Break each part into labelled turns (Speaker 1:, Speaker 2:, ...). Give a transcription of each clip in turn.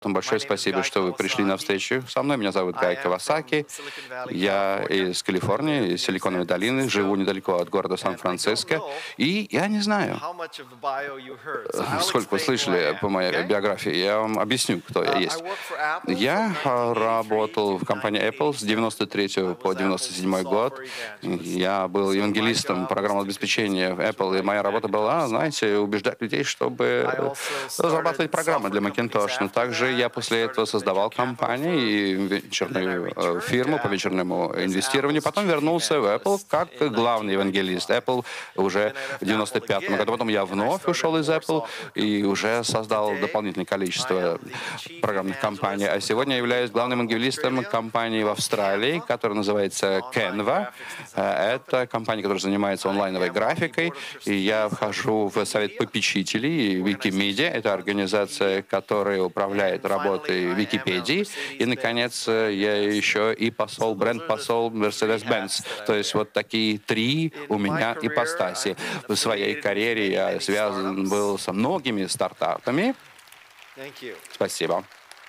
Speaker 1: Большое спасибо, что вы пришли на встречу со мной. Меня зовут Гай Кавасаки. Я из Калифорнии, из Силиконовой долины, живу недалеко от города Сан-Франциско. И я не знаю, сколько вы слышали по моей биографии. Я вам объясню, кто я есть. Я работал в компании Apple с 93 по 97 год. Я был евангелистом программного обеспечения в Apple, и моя работа была, знаете, убеждать людей, чтобы разрабатывать программы для Macintosh. Но также я после этого создавал компании и венчурную фирму по венчурному инвестированию. Потом вернулся в Apple как главный евангелист Apple уже в 95 году. Потом я вновь ушел из Apple и уже создал дополнительное количество программных компаний. А сегодня я являюсь главным евангелистом компании в Австралии, которая называется Canva. Это компания, которая занимается онлайновой графикой. И я вхожу в совет попечителей Wikimedia. Это организация, которая управляет работой Википедии. И, наконец, я еще и бренд-посол Mercedes-Benz. То есть вот такие три у меня ипостаси. В своей карьере я связан был со многими стартапами. Спасибо.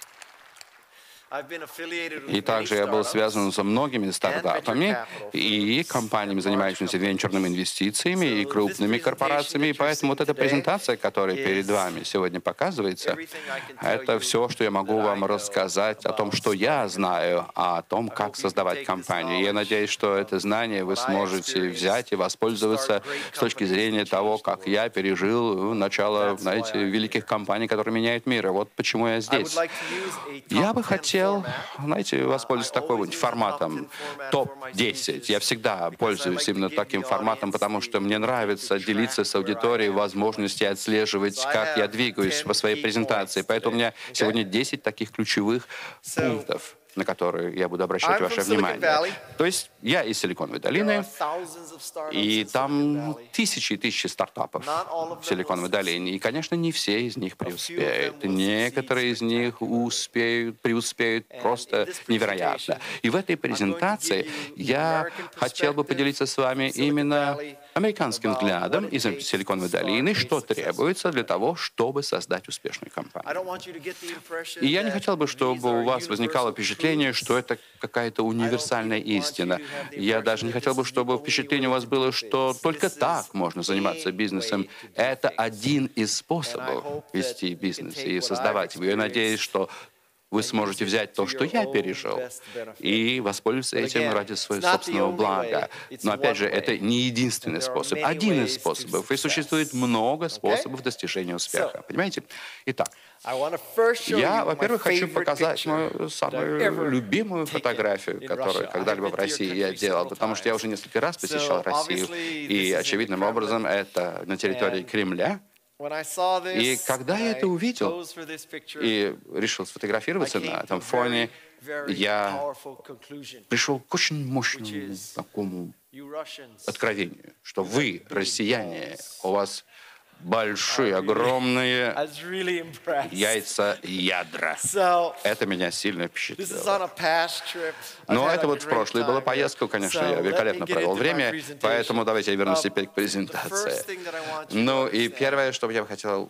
Speaker 1: И также я был связан со многими стартапами и компаниями, занимающимися венчурными инвестициями, и крупными корпорациями. И поэтому вот эта презентация, которая перед вами сегодня показывается, это все, что я могу вам рассказать о том, что я знаю, о том, как создавать компанию. И я надеюсь, что это знание вы сможете взять и воспользоваться с точки зрения того, как я пережил начало, знаете, великих компаний, которые меняют мир. И вот почему я здесь. Я бы хотел, знаете, воспользоваться таким форматом топ-10. Я всегда пользуюсь именно таким форматом, потому что мне нравится делиться с аудиторией возможностью отслеживать, как я двигаюсь по своей презентации. Поэтому у меня сегодня 10 таких ключевых пунктов, на которые я буду обращать ваше внимание. То есть я из Силиконовой долины, и там тысячи и тысячи стартапов в Силиконовой долине. И, конечно, не все из них преуспеют. Некоторые из них преуспеют просто невероятно. И в этой презентации я хотел бы поделиться с вами именно американским взглядом из Силиконовой долины, что требуется для того, чтобы создать успешную компанию. И я не хотел бы, чтобы у вас возникало впечатление, что это какая-то универсальная истина. Я даже не хотел бы, чтобы впечатление у вас было, что только так можно заниматься бизнесом. Это один из способов вести бизнес и создавать его. Я надеюсь, что вы сможете взять то, что я пережил, и воспользоваться этим ради своего собственного блага. Но, опять же, это не единственный способ. Один из способов. И существует много способов достижения успеха. Понимаете? Итак, я, во-первых, хочу показать мою самую любимую фотографию, которую когда-либо в России я делал, потому что я уже несколько раз посещал Россию, и очевидным образом это на территории Кремля. И когда я это увидел и решил сфотографироваться на этом фоне, я пришел к очень мощному такому откровению, что вы, россияне, у вас большие, огромные яйца ядра. Это меня сильно впечатлило. Но это вот в прошлое была поездка, конечно, я великолепно провел время, поэтому давайте я вернусь теперь к презентации. Ну и первое, что я бы хотел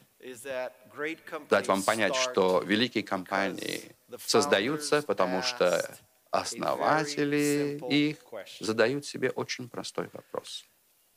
Speaker 1: дать вам понять, что великие компании создаются, потому что основатели их задают себе очень простой вопрос.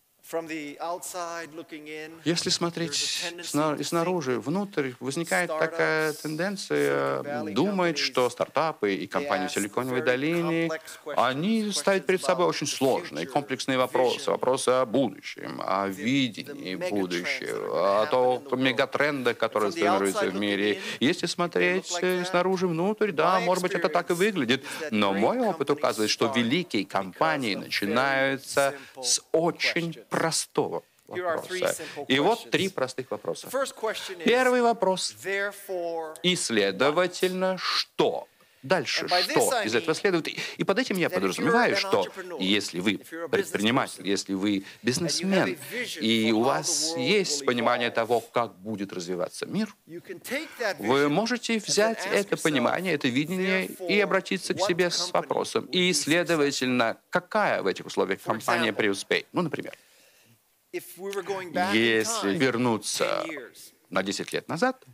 Speaker 1: Если смотреть снаружи, внутрь, возникает такая тенденция думать, что стартапы и компании в Силиконовой долине, они ставят перед собой очень сложные, комплексные вопросы. Вопросы о будущем, о видении будущего, о том мегатрендах, которые сформируются в мире. Если смотреть снаружи внутрь, да, может быть, это так и выглядит. Но мой опыт указывает, что великие компании начинаются с очень простого вопроса. И вот три простых вопроса. Первый вопрос. И, следовательно, что? Дальше что из этого следует? И под этим я подразумеваю, что если вы предприниматель, если вы бизнесмен, и у вас есть понимание того, как будет развиваться мир, вы можете взять это понимание, это видение и обратиться к себе с вопросом. И, следовательно, какая в этих условиях компания преуспеет? Ну, например, если вернуться на 10 лет назад,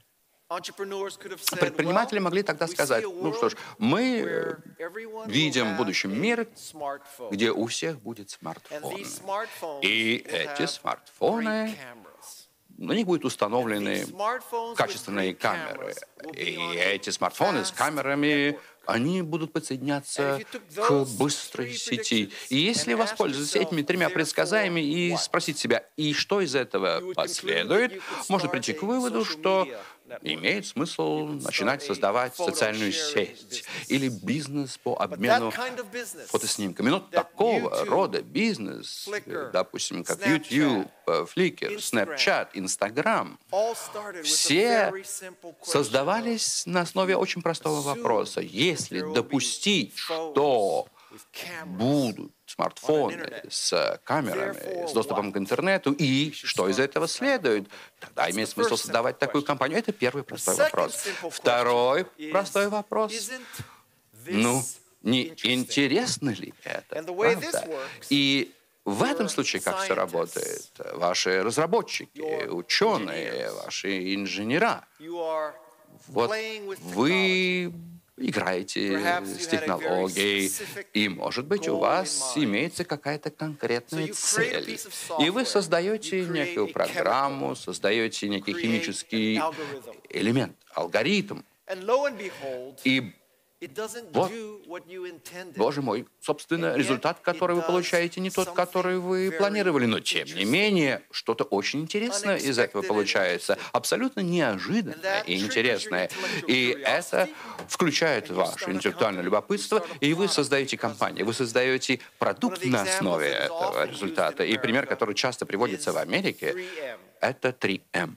Speaker 1: Предприниматели могли тогда сказать, ну что ж, мы видим в будущем мир, где у всех будет смартфон. И эти смартфоны, на них будут установлены качественные камеры. И эти смартфоны с камерами, они будут подсоединяться к быстрой сети. И если воспользоваться этими тремя предсказаниями и спросить себя, и что из этого последует, можно прийти к выводу, что имеет смысл начинать создавать социальную сеть или бизнес по обмену фотоснимками. Но такого рода бизнес, допустим, как YouTube, Flickr, Snapchat, Instagram, все создавались на основе очень простого вопроса. Если допустить, что будут смартфоны с камерами, с доступом к интернету, и что из этого следует, тогда имеет смысл создавать такую компанию. Это первый простой вопрос. Второй простой вопрос. Ну, не интересно ли это, правда? И в этом случае как все работает? Ваши разработчики, ученые, ваши инженера. Вот вы играете с технологией, и, может быть, у вас имеется какая-то конкретная цель. И вы создаете некую программу, создаете некий химический элемент, алгоритм. И вот, Боже мой, собственно, результат, который вы получаете, не тот, который вы планировали, но, тем не менее, что-то очень интересное из этого получается, абсолютно неожиданное и интересное. И это включает ваше интеллектуальное любопытство, и вы создаете компанию, вы создаете продукт на основе этого результата. И пример, который часто приводится в Америке, это 3M.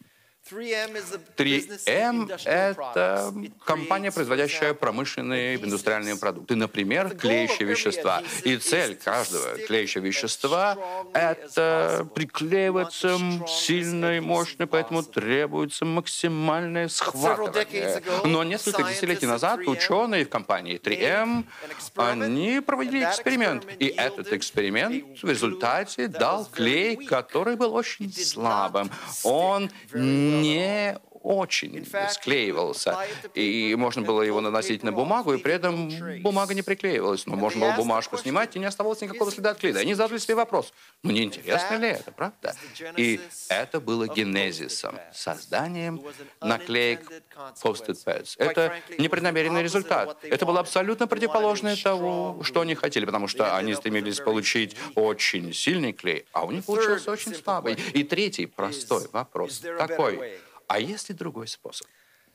Speaker 1: 3M – это компания, производящая промышленные индустриальные продукты. Например, клеящие вещества. И цель каждого клеящего вещества – это приклеиваться сильно и мощно, поэтому требуется максимальное схватывание. Но несколько десятилетий назад ученые в компании 3M, они проводили эксперимент. И этот эксперимент в результате дал клей, который был очень слабым. Он не очень склеивался, и можно было его наносить на бумагу, и при этом бумага не приклеивалась. Но можно было бумажку снимать, и не оставалось никакого следа от клея. И они задали себе вопрос, ну не интересно ли это, правда? И это было генезисом, созданием наклеек Post-it Pads. Это непреднамеренный результат. Это было абсолютно противоположное того, что они хотели, потому что они стремились получить очень сильный клей, а у них получился очень слабый. И третий простой вопрос такой. А есть ли другой способ?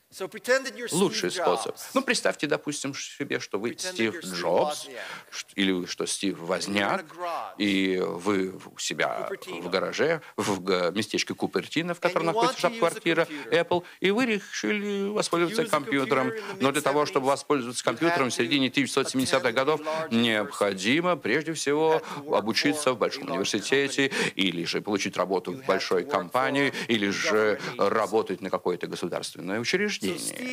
Speaker 1: Лучший способ. Ну, представьте, допустим, себе, что вы Стив Джобс, или что Стив Возняк, и вы у себя в гараже, в местечке Купертино, в котором находится штаб-квартира Apple, и вы решили воспользоваться компьютером. Но для того, чтобы воспользоваться компьютером в середине 1970-х годов, необходимо, прежде всего, обучиться в большом университете, или же получить работу в большой компании, или же работать на какое-то государственное учреждение.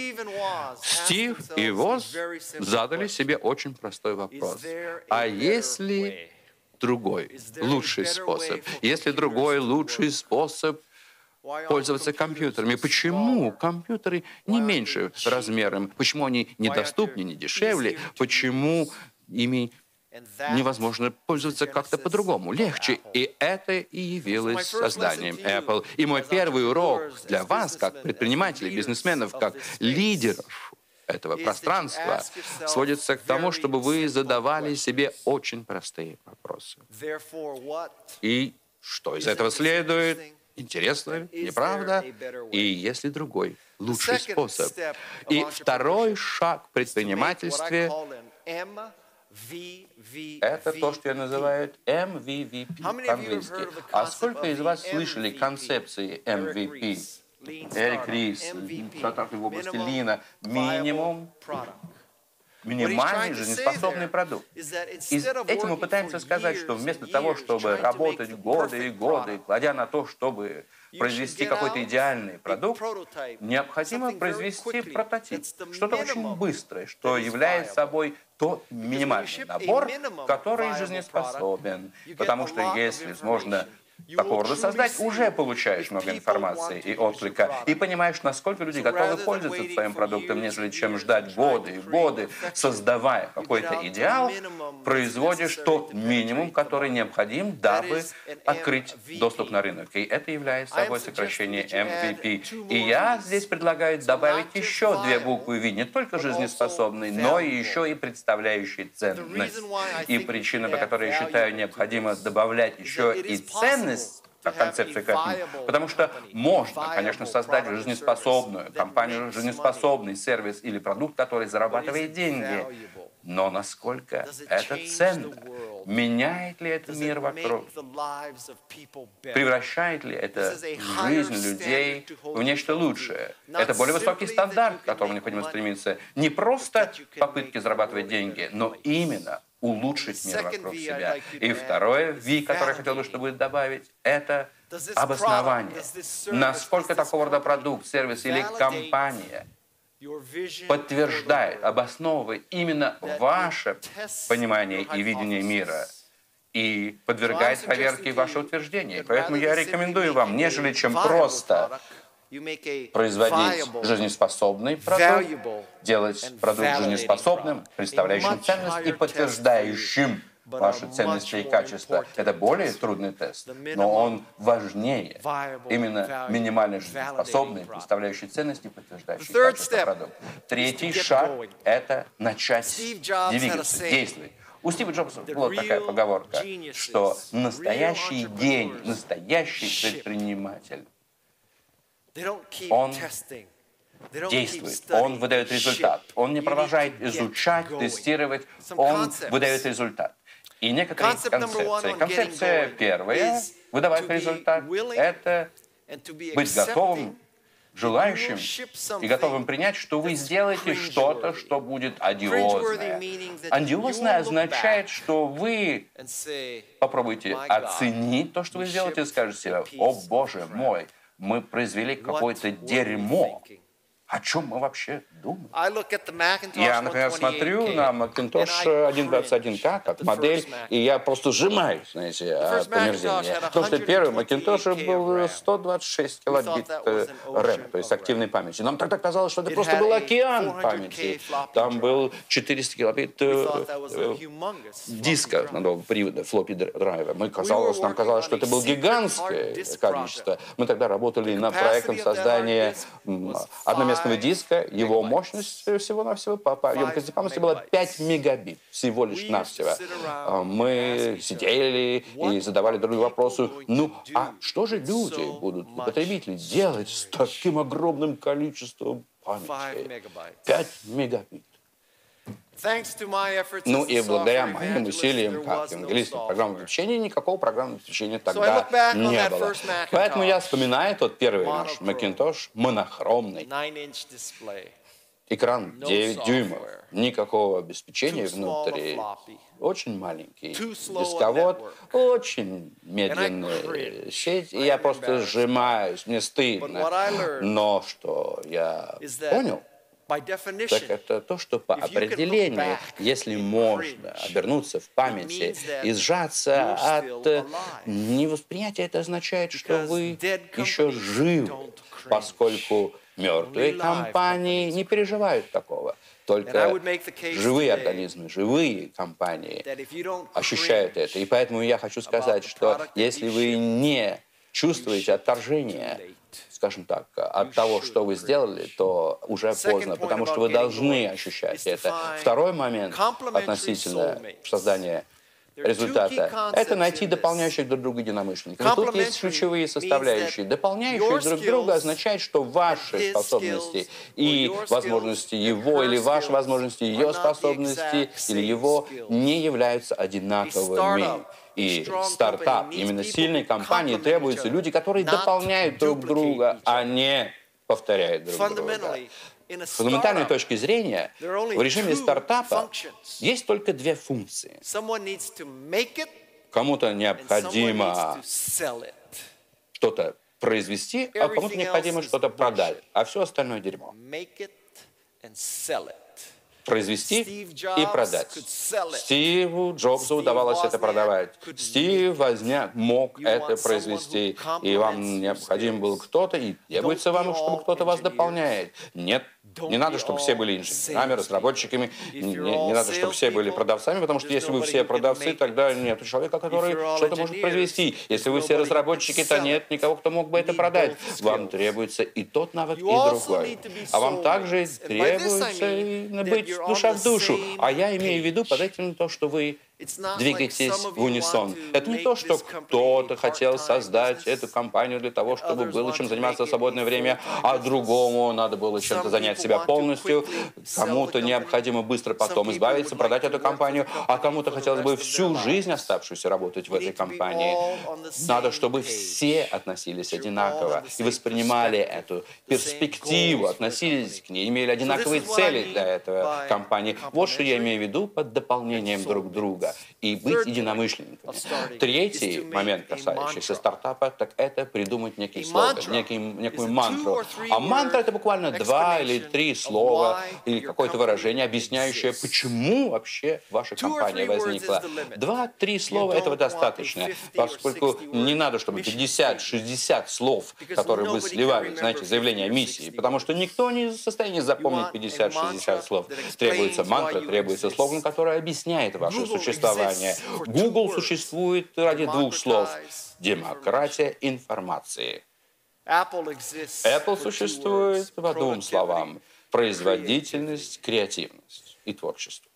Speaker 1: Стив и Воз задали себе очень простой вопрос. А если другой, лучший способ? Если другой, лучший способ пользоваться компьютерами? Почему компьютеры не меньше размером? Почему они недоступнее, не дешевле? Почему ими невозможно пользоваться как-то по-другому, легче? И это и явилось созданием Apple. И мой первый урок для вас, как предпринимателей, бизнесменов, как лидеров этого пространства, сводится к тому, чтобы вы задавали себе очень простые вопросы. И что из этого следует? Интересно ли, неправда? И есть ли другой, лучший способ? И второй шаг в предпринимательстве — это то, что я называю MVP по-английски. А сколько из вас слышали концепции MVP? Эрик Рис, шатах в области лина. Минимальный жизнеспособный продукт. И этим мы пытаемся сказать, что вместо того, чтобы работать годы и годы, кладя на то, чтобы произвести какой-то идеальный продукт, необходимо произвести прототип. Что-то очень быстрое, что является собой тот минимальный набор, который жизнеспособен. Потому что если можно
Speaker 2: такого рода создать, уже получаешь много информации и отклика, и понимаешь, насколько люди готовы пользоваться твоим продуктом, нежели чем ждать годы и годы, создавая какой-то идеал, производишь тот минимум, который необходим, дабы открыть доступ на рынок. И это является собой сокращение MVP. И я здесь предлагаю добавить еще 2 буквы V, не только жизнеспособный, но и еще и представляющий ценность. И причина, по которой я считаю необходимо добавлять еще и ценность, концепцию к этому. Потому что можно, конечно, создать жизнеспособную компанию, жизнеспособный сервис или продукт, который зарабатывает деньги. Но насколько это ценно? Меняет ли это мир вокруг? Превращает ли это жизнь людей в нечто лучшее? Это более высокий стандарт, к которому необходимо стремиться. Не просто попытки зарабатывать деньги, но именно улучшить мир вокруг себя. И второе V, которое я хотел бы, чтобы добавить, это обоснование. Насколько такого рода продукт, сервис или компания подтверждает, обосновывает именно ваше понимание и видение мира и подвергает проверке ваши утверждения. Поэтому я рекомендую вам, нежели чем просто производить жизнеспособный продукт, делать продукт жизнеспособным, представляющим ценность и подтверждающим ваши ценности и качества. Это более трудный тест, но он важнее. Именно минимально жизнеспособный, представляющий ценности и подтверждающий качество продукт. Третий шаг — это начать двигаться, действовать. У Стива Джобса была такая поговорка, что настоящий гений, настоящий предприниматель, он действует, он выдает результат. Он не продолжает изучать, тестировать, он выдает результат. И некоторые концепции. Концепция первая, выдавать результат, это быть готовым, желающим и готовым принять, что вы сделаете что-то, что будет одиозное. Одиозное означает, что вы попробуйте оценить то, что вы сделаете, и скажете себе: «О, Боже мой, мы произвели какое-то дерьмо. О чем мы вообще думаем?» Я, например, смотрю на Macintosh 1.21K как модель, и я просто сжимаюсь, знаете, от омерзения. Потому что первый Macintosh был 126 килобит RAM, то есть активной памяти. Нам тогда казалось, что это просто был океан памяти. Там был 400 килобит диска надолго привода, флоппи драйва. Нам казалось, что это было гигантское количество. Мы тогда работали над проектом создания одноместного диска, его мощность всего-навсего по емкости памяти была 5 мегабит всего лишь навсего. Мы сидели и задавали друг другу вопросы: ну, а что же люди будут, потребители, делать с таким огромным количеством памяти? 5 мегабит. Ну и благодаря моим усилиям как евангелиста программного обеспечения никакого программного обеспечения тогда не было. Поэтому я вспоминаю тот первый наш Macintosh монохромный. Экран 9 дюймов, никакого обеспечения внутри, очень маленький дисковод, очень медленная сеть, и я просто сжимаюсь, мне стыдно. Но что я понял, так это то, что по определению, если можно обернуться в памяти и сжаться от невосприятия, это означает, что вы еще живы, поскольку мертвые компании не переживают такого. Только живые организмы, живые компании ощущают это. И поэтому я хочу сказать, что если вы не чувствуете отторжения, скажем так, от того, что вы сделали, то уже поздно, потому что вы должны ощущать это. Второй момент относительно создания результата — это найти дополняющих друг друга единомышленников. И тут есть ключевые составляющие. Дополняющие друг друга означает, что ваши способности и возможности его, или ваши возможности, ее способности, или его не являются одинаковыми. И стартап, именно сильной компании, требуются люди, которые дополняют друг друга, а не повторяют друг друга. С фундаментальной точки зрения, в режиме стартапа есть только 2 функции. Кому-то необходимо что-то произвести, а кому-то необходимо что-то продать, а все остальное дерьмо. произвести и продать. Стиву Джобсу удавалось это продавать. Стив Возняк мог это произвести. И вам необходим был кто-то, и требуется вам, чтобы кто-то вас дополняет. Нет. Не надо, чтобы все были инженерами, разработчиками, не надо, чтобы все были продавцами, потому что если вы все продавцы, тогда нет человека, который что-то может произвести. Если вы все разработчики, то нет никого, кто мог бы это продать. Вам требуется и тот навык, и другой. А вам также требуется быть душа в душу. А я имею в виду под этим то, что вы двигайтесь в унисон. Это не то, что кто-то хотел создать эту компанию для того, чтобы было чем заниматься в свободное время, а другому надо было чем-то занять себя полностью. Кому-то необходимо быстро потом избавиться, продать эту компанию, а кому-то хотелось бы всю жизнь оставшуюся работать в этой компании. Надо, чтобы все относились одинаково и воспринимали эту перспективу, относились к ней, имели одинаковые цели для этой компании. Вот что я имею в виду под дополнением друг друга. И быть единомышленниками. Третий момент, касающийся стартапа, так это придумать некий слоган, некую мантру. А мантра — это буквально 2 или 3 слова или какое-то выражение, объясняющее, почему вообще ваша компания возникла. 2-3 слова этого достаточно, поскольку не надо, чтобы 50-60 слов, которые вы сливали, знаете, заявление о миссии, потому что никто не в состоянии запомнить 50-60 слов. Требуется мантра, требуется слоган, который объясняет ваше существование. Google существует ради 2 слов. Демократия информации. Apple существует по 2 словам. Производительность, креативность и творчество.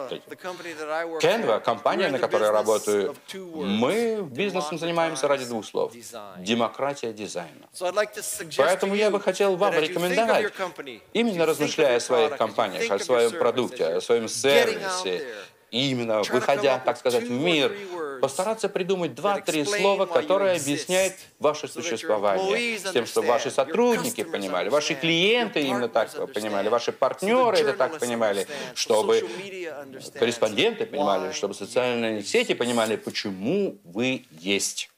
Speaker 2: Canva, компания, на которой я работаю, мы бизнесом занимаемся ради 2 слов. Демократия дизайна. Поэтому я бы хотел вам рекомендовать, именно размышляя о своих компаниях, о своем продукте, о своем сервисе, именно выходя, так сказать, в мир, постараться придумать 2-3 слова, которые объясняют ваше существование, с тем, чтобы ваши сотрудники понимали, ваши клиенты именно так понимали, ваши партнеры это так понимали, чтобы корреспонденты понимали, чтобы социальные сети понимали, почему вы есть.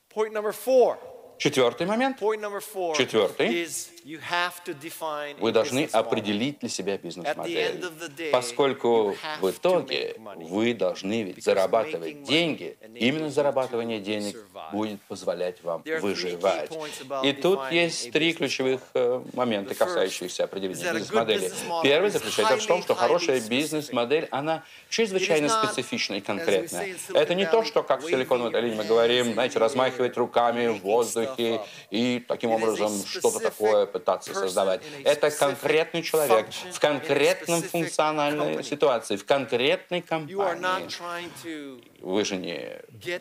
Speaker 2: 4-й момент. 4-й. Вы должны определить для себя бизнес-модель, поскольку в итоге вы должны ведь зарабатывать деньги. Именно зарабатывание денег будет позволять вам выживать. И тут есть 3 ключевых момента, касающихся определения бизнес-модели. Первый заключается в том, что хорошая бизнес-модель, она чрезвычайно специфична и конкретная. Это не то, что, как в Силиконовой долине мы говорим, знаете, размахивать руками в воздухе и таким образом что-то такое пытаться создавать. Это конкретный человек в конкретном функциональной ситуации, в конкретной компании. Вы же не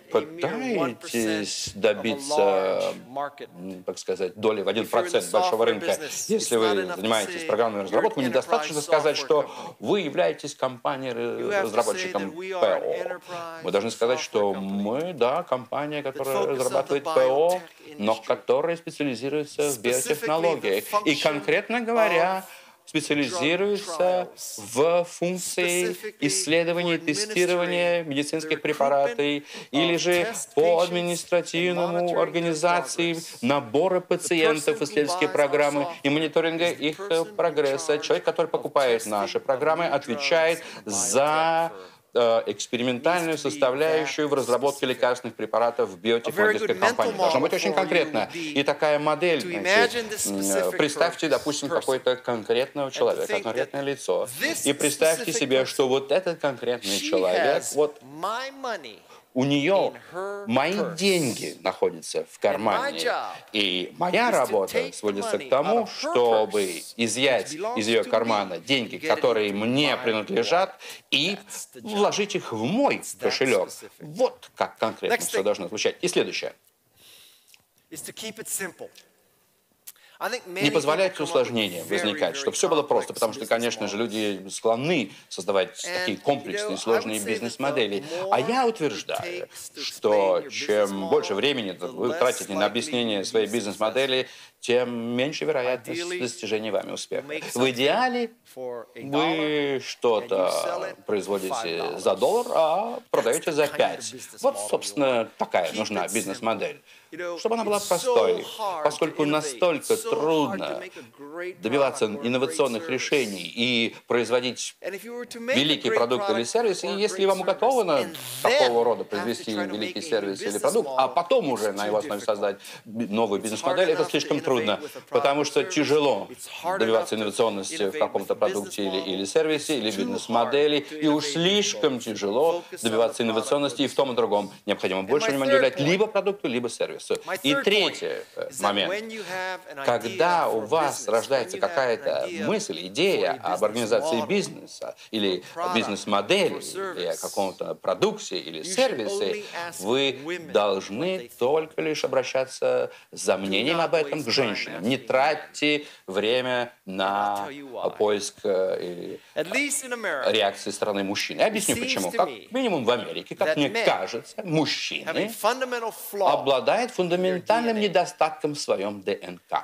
Speaker 2: пытаетесь добиться, так сказать, доли в 1% большого рынка. Если вы занимаетесь программной разработкой, недостаточно сказать, что вы являетесь компанией-разработчиком ПО. Мы должны сказать, что мы, да, компания, которая разрабатывает ПО, но которая специализируется в биотехнологиях. И, конкретно говоря, специализируется в функции исследования и тестирования медицинских препаратов или же по административному организации набора пациентов в исследовательские программы и мониторинга их прогресса. Человек, который покупает наши программы, отвечает за экспериментальную составляющую в разработке лекарственных препаратов в биотехнологической компании. Должно быть очень конкретно. И такая модель, знаете, представьте, допустим, какое-то конкретного человека, конкретное лицо, и представьте себе, что вот этот конкретный человек, вот у нее мои деньги находятся в кармане. И моя работа сводится к тому, чтобы изъять из ее кармана деньги, которые мне принадлежат, и вложить их в мой кошелек. Вот как конкретно все должно звучать. И следующее. Не позволяйте усложнениям возникать, чтобы все было просто, потому что, конечно же, люди склонны создавать такие комплексные, сложные бизнес-модели. А я утверждаю, что чем больше времени вы тратите на объяснение своей бизнес-модели, тем меньше вероятность достижения вами успеха. В идеале вы что-то производите за $1, а продаете за 5. Вот, собственно, такая нужна бизнес-модель. Чтобы она была простой, поскольку настолько трудно добиваться инновационных решений и производить великий продукт или сервис, и если вам уготовано такого рода произвести великий сервис или продукт, а потом уже на его основе создать новую бизнес-модель, это слишком трудно, потому что тяжело добиваться инновационности в каком-то продукте или сервисе, или бизнес-модели, и уж слишком тяжело добиваться инновационности и в том, и другом. Необходимо больше внимания уделять либо продукту, либо сервису. И третий момент. Когда у вас рождается какая-то мысль, идея об организации бизнеса или бизнес-модели, или о каком-то продукте или сервисе, вы должны только лишь обращаться за мнением об этом к женщинам. Не тратьте время на поиск реакции стороны мужчин. Я объясню почему. Как минимум в Америке, как мне кажется, мужчины обладают фундаментальным недостатком в своем ДНК.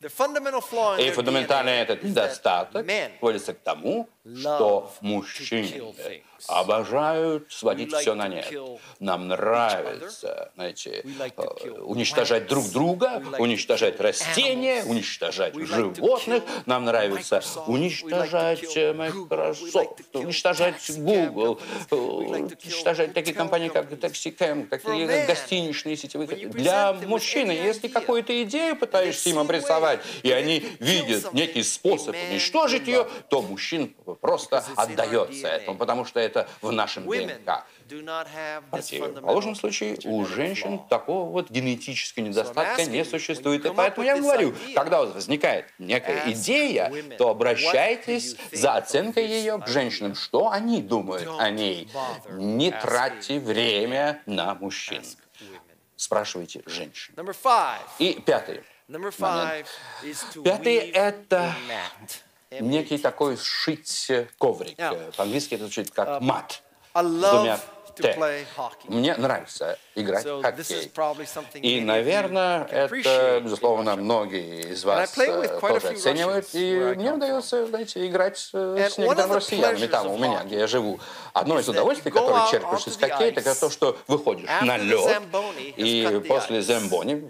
Speaker 2: И фундаментальный этот недостаток сводится к тому, что мужчины обожают сводить все на нет. Нам нравится, знаете, уничтожать друг друга, уничтожать растения, уничтожать животных. Нам нравится уничтожать Microsoft, уничтожать Google, уничтожать такие компании, как TaxiCam, какие гостиничные сетевые. Для мужчины, если какую-то идею пытаешься им обрисовать, и они видят некий способ уничтожить ее, то мужчина просто отдается этому, потому что это в нашем ДНК. В противоположном случае у женщин такого вот генетического недостатка не существует. И поэтому я говорю, когда у вас возникает некая идея, то обращайтесь за оценкой ее к женщинам. Что они думают о ней? Не тратьте время на мужчин. Спрашивайте женщин. И пятый момент. Пятый – это некий такой сшить коврик. По-английски это звучит как мат. С двумя Т. Мне нравится играть в хоккей. И, наверное, это, безусловно, многие из вас тоже оценивают. И мне удается, знаете, играть с некоторыми россиянами там, у меня, где я живу. Одно из удовольствий, которое черпаешь из хоккея, это то, что выходишь на лед, и после Замбони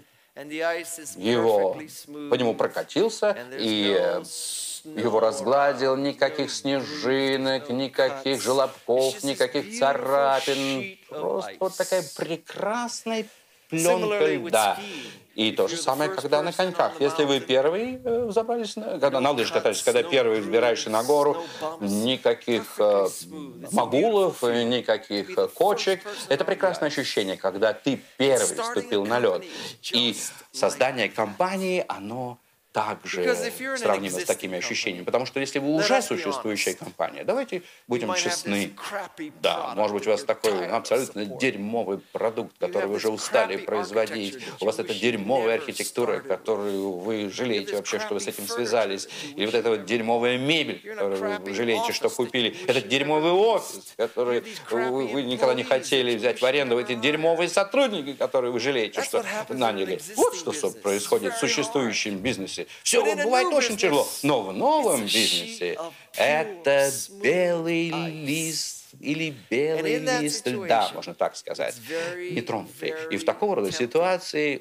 Speaker 2: по нему прокатился, и его разгладил, никаких снежинок, никаких желобков, никаких царапин. Просто вот такая прекрасная пленка льда. И то же самое, когда на коньках. Если вы первый взобрались, когда на лыжах катаешься, когда первый взбираешься на гору, никаких могулов, никаких кочек. Это прекрасное ощущение, когда ты первый вступил на лед. И создание компании, оно также сравнимо с такими ощущениями. Потому что если вы уже существующая компания, давайте будем честны. Да, может быть, у вас такой абсолютно дерьмовый продукт, который вы уже устали производить. У вас это дерьмовая архитектура, которую вы жалеете вообще, что вы с этим связались. Или вот эта вот дерьмовая мебель, которую вы жалеете, что купили. Этот дерьмовый офис, который вы никогда не хотели взять в аренду. Эти дерьмовые сотрудники, которые вы жалеете, что наняли. Вот что происходит в существующем бизнесе. Все бывает очень тяжело. Но в новом бизнесе это белый лист или белый лист льда, можно так сказать, нетронутый. И в такого рода ситуации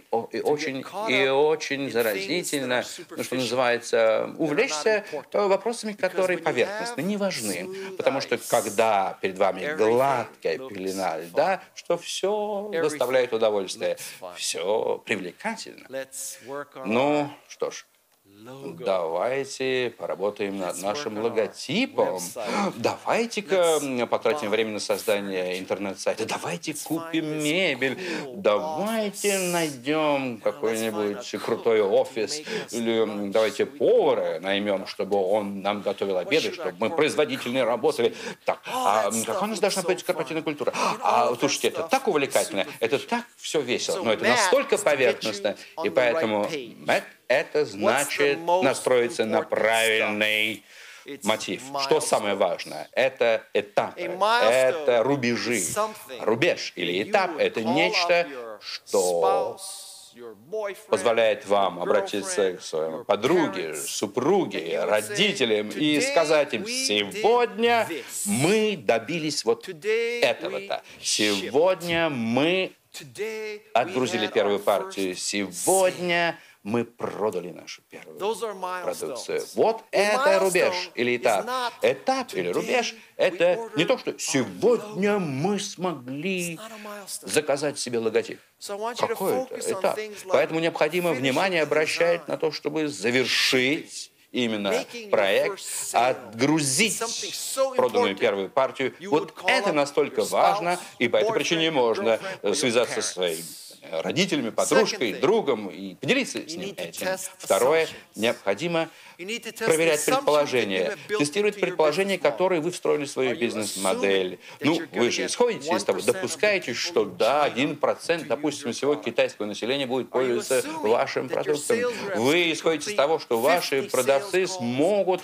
Speaker 2: очень заразительно, что называется, увлечься вопросами, которые поверхностны, не важны. Потому что когда перед вами гладкая пелена льда, что все доставляет удовольствие, все привлекательно. Ну, что ж. Давайте поработаем над нашим логотипом. Давайте-ка потратим время на создание интернет-сайта. Давайте купим мебель. Давайте найдем какой-нибудь крутой офис. Или давайте повара наймем, чтобы он нам готовил обеды, чтобы мы производительно работали. Так, а какая у нас должна быть корпоративная культура? Слушайте, это так увлекательно, это так все весело, но это настолько поверхностно, и поэтому это значит настроиться на правильный мотив. Что самое важное? Это этапы, это рубежи. Рубеж или этап – это нечто, что позволяет вам обратиться к своей подруге, супруге, родителям и сказать им: сегодня мы добились вот этого-то. Сегодня мы отгрузили первую партию. Сегодня мы продали нашу первую продукцию. Вот это рубеж или этап. Этап или рубеж – это не то, что сегодня мы смогли заказать себе логотип. Какой-то этап. Поэтому необходимо внимание обращать на то, чтобы завершить именно проект, отгрузить проданную первую партию. Вот это настолько важно, и по этой причине можно связаться со своим родителями, подружкой, другом и поделиться с ним этим. Второе, необходимо проверять предположения, тестировать предположения, которые вы встроили в свою бизнес-модель. Ну, вы же исходите из того, допускаете, что да, 1%, допустим, всего китайского населения будет пользоваться вашим продуктом. Вы исходите из того, что ваши продавцы смогут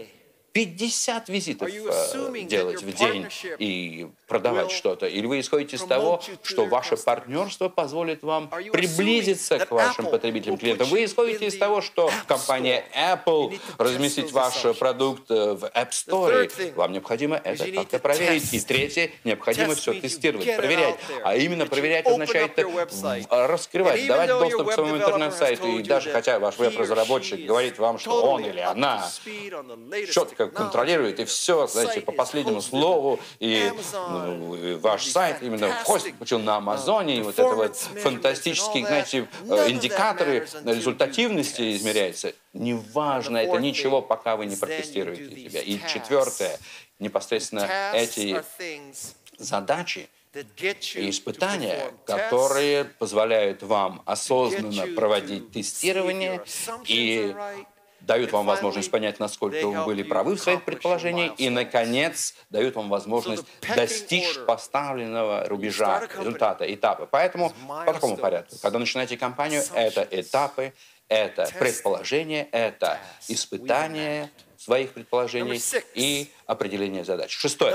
Speaker 2: 50 визитов делать в день и продавать что-то. Или вы исходите из того, что ваше партнерство позволит вам приблизиться к вашим потребителям, клиентам. Вы исходите из того, что компания Apple разместит ваш продукт в App Store. Вам необходимо это как-то проверить. И третье, необходимо все тестировать, проверять. А именно проверять означает раскрывать, давать доступ к своему интернет-сайту. И даже хотя ваш веб-разработчик говорит вам, что он или она четко контролирует, и все, знаете, по последнему слову, и ваш сайт именно хостинг получил на Амазоне, и вот это вот фантастические, знаете, индикаторы результативности измеряются. Неважно, это ничего, пока вы не протестируете себя. И четвертое, непосредственно эти задачи и испытания, которые позволяют вам осознанно проводить тестирование и дают вам возможность понять, насколько вы были правы в своих предположениях, и, наконец, дают вам возможность достичь поставленного рубежа, результата, этапа. Поэтому по такому порядку. Когда начинаете кампанию, это этапы, это предположения, это испытания своих предположений и определение задач. Шестое.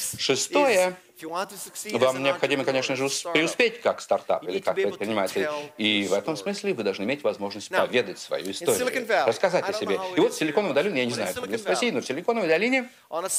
Speaker 2: Вам необходимо, конечно же, преуспеть как стартап или как предприниматель. И в этом смысле вы должны иметь возможность поведать свою историю, рассказать о себе. И вот в Силиконовой долине, я не знаю, как в России, но в Силиконовой долине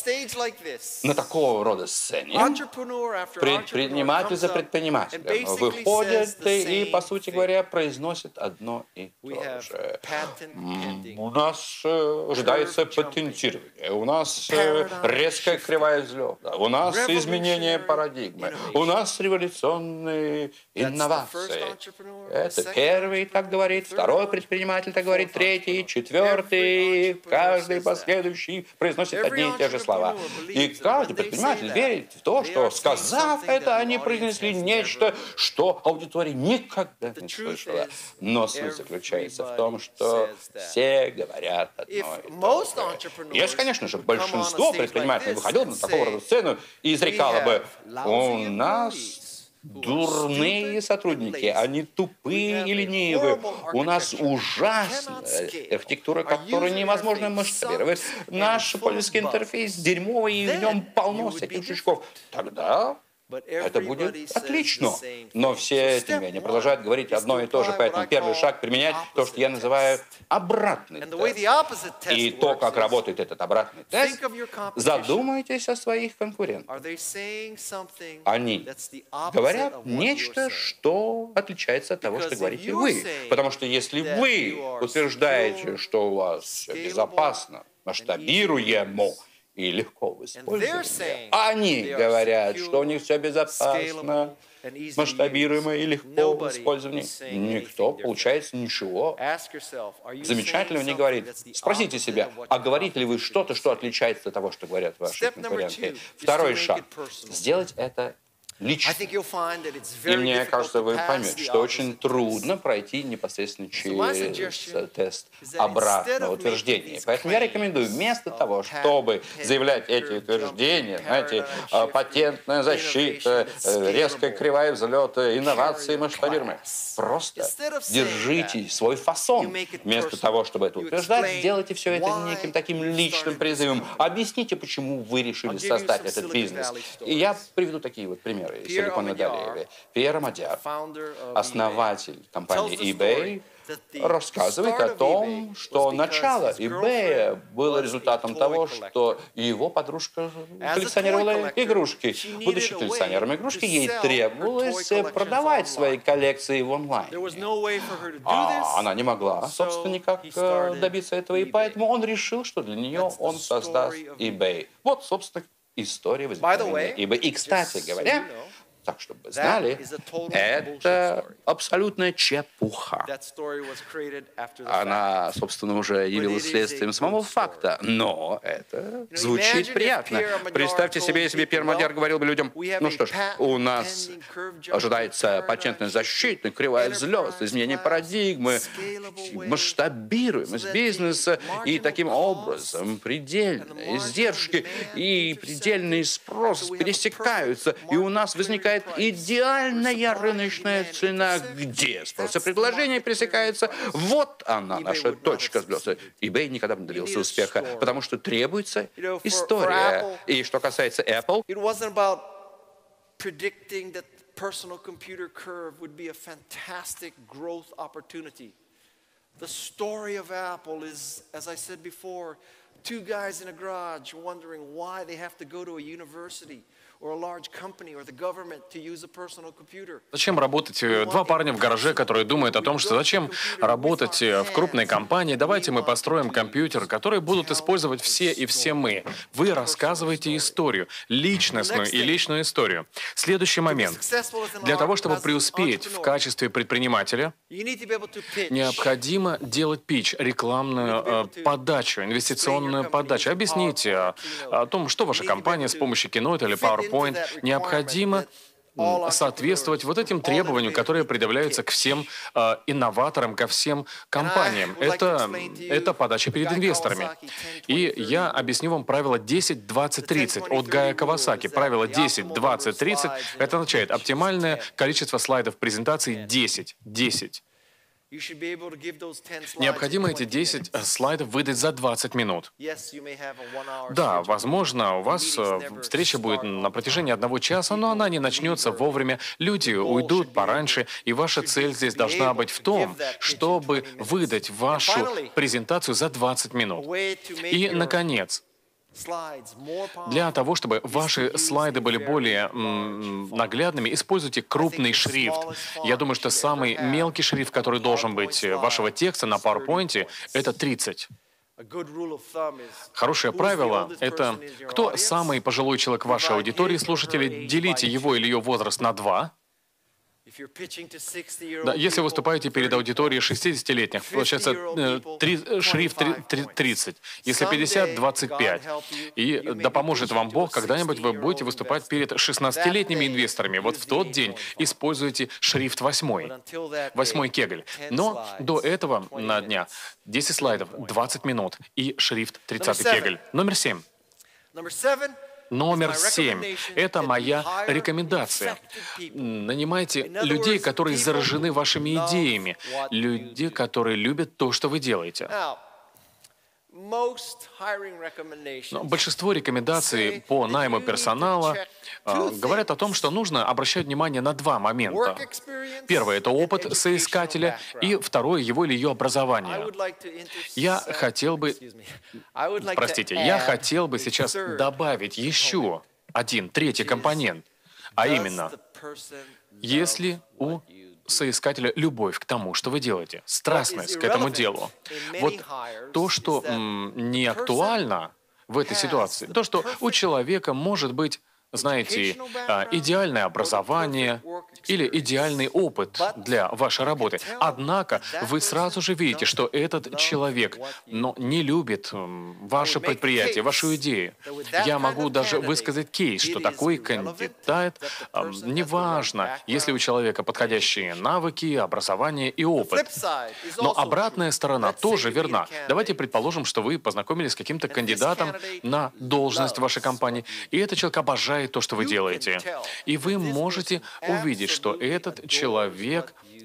Speaker 2: на такого рода сцене предприниматель за предпринимателем выходят и, по сути говоря, произносят одно и то же. У нас ожидается патентирование, у нас резкая кривая взлета, у нас изменение парадигмы. У нас революционные инновации. Это первый так говорит, второй предприниматель так говорит, третий, четвертый, каждый последующий произносит одни и те же слова. И каждый предприниматель верит в то, что, сказав это, они произнесли нечто, что аудитория никогда не слышала. Но суть заключается в том, что все говорят одно и то же. Если, конечно же, большинство предпринимателей выходило на такого рода сцену и изрекало бы: у нас дурные сотрудники, они тупые и ленивые. У нас ужасная архитектура, которую невозможно масштабировать. Наш пользовательский интерфейс дерьмовый, и в нем полно всяких жучков. Тогда это будет отлично. Но все, тем не менее, продолжают говорить одно и то же. Поэтому первый шаг — применять то, что я называю обратный тест. И то, как работает этот обратный тест, задумайтесь о своих конкурентах. Они говорят нечто, что отличается от того, что говорите вы. Потому что если вы утверждаете, что у вас все безопасно, масштабируемо и легко в использовании, они говорят, что у них все безопасно, масштабируемо и легко в использовании, никто, получается, ничего замечательного не говорит. Спросите себя, а говорите ли вы что-то, что отличается от того, что говорят ваши конкуренты? Второй шаг — сделать это лично. И мне кажется, вы поймете, что очень трудно пройти непосредственно через тест обратного утверждения. Поэтому я рекомендую вместо того, чтобы заявлять эти утверждения, знаете, патентная защита, резкая кривая взлета, инновации, масштабируемые, просто держите свой фасон. Вместо того, чтобы это утверждать, сделайте все это неким таким личным призывом. Объясните, почему вы решили создать этот бизнес. И я приведу такие вот примеры. примеры из Силиконовой долины. Пьер Мадьяр, основатель компании eBay, рассказывает о том, что начало eBay было результатом того, что его подружка коллекционировала игрушки. Будучи коллекционером игрушки, ей требовалось продавать свои коллекции в онлайне. Она не могла, собственно, никак добиться этого, и поэтому он решил, что для нее он создаст eBay. Вот, собственно, история возникновения eBay. И, кстати говоря, так, чтобы вы знали, это абсолютная чепуха. Она, собственно, уже явилась следствием самого факта, но это звучит приятно. Представьте себе, если бы Пьер Мадьяр говорил бы людям: ну что ж, у нас ожидается патентная защита, кривая взлет, изменение парадигмы, масштабируемость бизнеса, и таким образом предельные издержки и предельный спрос пересекаются, и у нас возникает идеальная рыночная цена, где спрос и предложение пересекаются. Вот она, наша точка взлета. eBay никогда не добился успеха, потому что требуется история. И что касается Apple,
Speaker 3: personal computer curve would be a fantastic growth opportunity. The story of Apple is, as I said before, two guys in a garage wondering why they have to go to a university or a large company or the government to use a personal computer.
Speaker 4: Зачем работать? Два парня в гараже, которые думают о том, что зачем работать в крупной компании, давайте мы построим компьютер, который будут использовать все и все мы. Вы рассказываете историю, личностную и личную историю. Следующий момент. Для того, чтобы преуспеть в качестве предпринимателя, необходимо делать питч, рекламную подачу, инвестиционную подачу. Объясните о том, что ваша компания с помощью Keynote или PowerPoint необходимо соответствовать вот этим требованиям, которые предъявляются к всем инноваторам, ко всем компаниям. Это подача перед инвесторами. И я объясню вам правило 10-20-30 от Гая Кавасаки. Правило 10-20-30 это означает оптимальное количество слайдов презентации 10. Необходимо эти 10 слайдов выдать за 20 минут. Да, возможно, у вас встреча будет на протяжении 1 часа, но она не начнется вовремя. Люди уйдут пораньше, и ваша цель здесь должна быть в том, чтобы выдать вашу презентацию за 20 минут. И, наконец, для того, чтобы ваши слайды были более наглядными, используйте крупный шрифт. Я думаю, что самый мелкий шрифт, который должен быть вашего текста на PowerPoint, это 30. Хорошее правило — это кто самый пожилой человек в вашей аудитории, слушатели, делите его или ее возраст на 2. Да, если выступаете перед аудиторией 60-летних, получается шрифт 30. Если 50 — 25. И да поможет вам Бог, когда-нибудь вы будете выступать перед 16-летними инвесторами. Вот в тот день используйте шрифт 8 кегль. Но до этого на дня 10 слайдов, 20 минут и шрифт 30 кегль. Номер 7. Номер 7. Это моя рекомендация. Нанимайте людей, которые заражены вашими идеями, людей, которые любят то, что вы делаете. Но большинство рекомендаций по найму персонала говорят о том, что нужно обращать внимание на 2 момента. Первое — это опыт соискателя, и второе — его или ее образование. Я хотел бы сейчас добавить еще один, третий компонент, а именно, если у соискателя любовь к тому, что вы делаете, страстность к этому делу. Вот то, что не актуально в этой ситуации, то, что у человека может быть, знаете, идеальное образование или идеальный опыт для вашей работы. Однако вы сразу же видите, что этот человек не любит ваше предприятие, вашу идею. Я могу даже высказать кейс, что такой кандидат, неважно, если у человека подходящие навыки, образование и опыт. Но обратная сторона тоже верна. Давайте предположим, что вы познакомились с каким-то кандидатом на должность в вашей компании, и этот человек обожает то, что вы делаете. И вы можете увидеть, что этот человек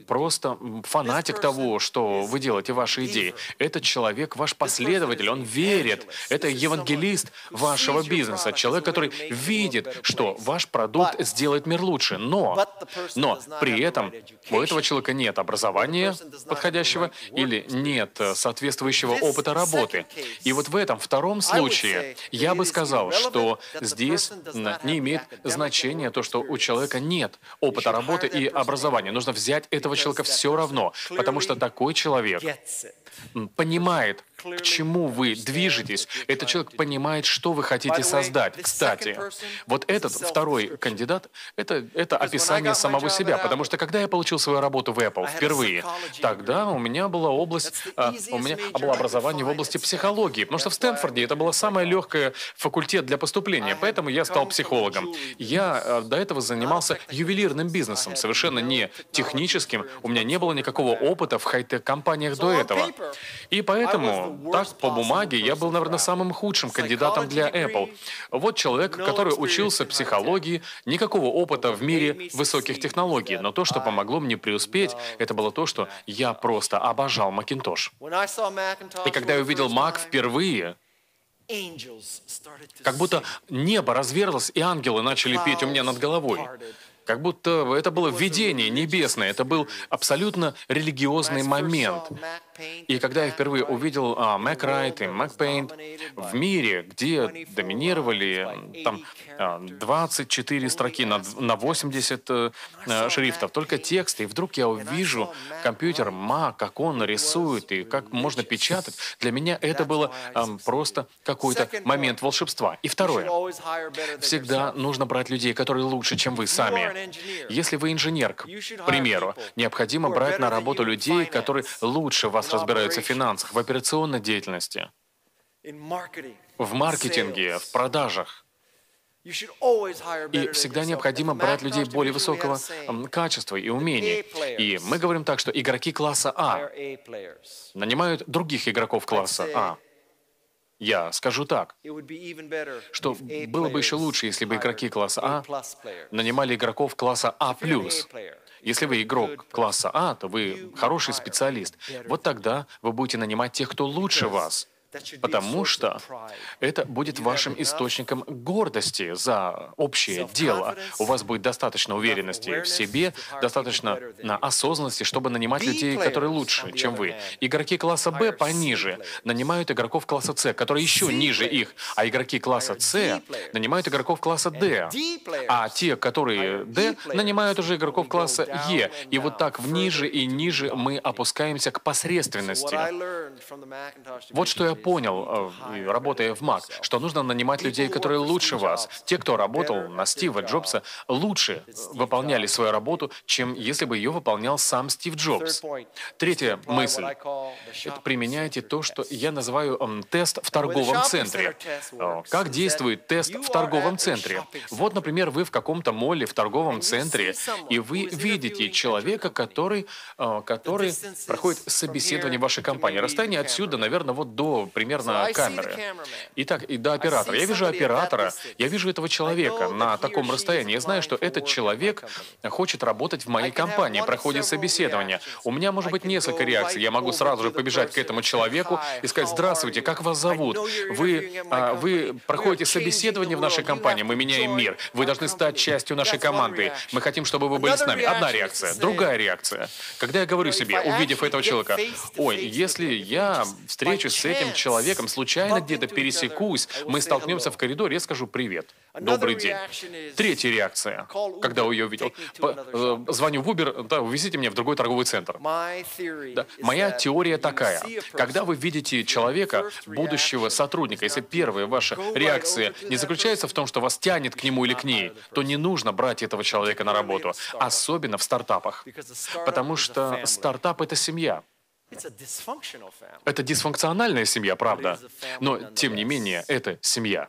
Speaker 4: просто фанатик того, что вы делаете, ваши идеи. Этот человек ваш последователь, он верит. Это евангелист вашего бизнеса. Человек, который видит, что ваш продукт сделает мир лучше. Но при этом у этого человека нет образования подходящего или нет соответствующего опыта работы. И вот в этом втором случае я бы сказал, что здесь не имеет значения то, что у человека нет опыта работы и образования. Нужно взять этого человека все равно, потому что такой человек понимает, к чему вы движетесь. Этот человек понимает, что вы хотите создать. Кстати, вот этот второй кандидат — это описание самого себя, потому что когда я получил свою работу в Apple впервые, тогда у меня была было образование в области психологии, потому что в Стэнфорде это была самая легкая факультет для поступления, поэтому я стал психологом. Я до этого занимался ювелирным бизнесом, совершенно не техническим, у меня не было никакого опыта в хай-тек-компаниях до этого. И поэтому, так, по бумаге, я был, наверное, самым худшим кандидатом для Apple. Вот человек, который учился психологии, никакого опыта в мире высоких технологий. Но то, что помогло мне преуспеть, это было то, что я просто обожал Macintosh. И когда я увидел Mac впервые, как будто небо разверзлось, и ангелы начали петь у меня над головой. Как будто это было видение небесное, это был абсолютно религиозный момент. И когда я впервые увидел MacWrite и MacPaint в мире, где доминировали там 24 строки на 80 шрифтов, только текст, и вдруг я увижу компьютер Mac, как он рисует и как можно печатать, для меня это было просто какой-то момент волшебства. И второе, всегда нужно брать людей, которые лучше, чем вы сами. Если вы инженер, к примеру, необходимо брать на работу людей, которые лучше вас разбираются в финансах, в операционной деятельности, в маркетинге, в продажах. И всегда необходимо брать людей более высокого качества и умений. И мы говорим так, что игроки класса А нанимают других игроков класса А. Я скажу так, что было бы еще лучше, если бы игроки класса А нанимали игроков класса А+. Если вы игрок класса А, то вы хороший специалист. Вот тогда вы будете нанимать тех, кто лучше вас. Потому что это будет вашим источником гордости за общее дело. У вас будет достаточно уверенности в себе, достаточно осознанности, чтобы нанимать людей, которые лучше, чем вы. Игроки класса Б пониже нанимают игроков класса С, которые еще ниже их, а игроки класса С нанимают игроков класса Д, а те, которые Д, нанимают уже игроков класса Е. И вот так ниже и ниже мы опускаемся к посредственности. Вот что я понял, работая в Mac, что нужно нанимать людей, которые лучше вас. Те, кто работал на Стива Джобса, лучше выполняли свою работу, чем если бы ее выполнял сам Стив Джобс. Третья мысль. Это применяйте то, что я называю тест в торговом центре. Как действует тест в торговом центре? Вот, например, вы в каком-то молле в торговом центре, и вы видите человека, который проходит собеседование в вашей компании. Расстояние отсюда, наверное, вот до примерно камеры. Итак, и до оператора. Я вижу оператора, я вижу этого человека на таком расстоянии. Я знаю, что этот человек хочет работать в моей компании, проходит собеседование. У меня может быть несколько реакций. Я могу сразу же побежать к этому человеку и сказать: «Здравствуйте, как вас зовут? Вы проходите собеседование в нашей компании, мы меняем мир. Вы должны стать частью нашей команды. Мы хотим, чтобы вы были с нами». Одна реакция. Другая реакция. Когда я говорю себе, увидев этого человека: «Ой, если я встречусь с этим человеком, случайно где-то пересекусь, мы столкнемся в коридоре, я скажу: привет, добрый день». Третья реакция, когда я увидел: звоню в Uber, да, увезите меня в другой торговый центр. Да. Моя теория такая: когда вы видите человека, будущего сотрудника, если первая ваша реакция не заключается в том, что вас тянет к нему или к ней, то не нужно брать этого человека на работу, особенно в стартапах. Потому что стартап — это семья. Это дисфункциональная семья, правда, но, тем не менее, это семья.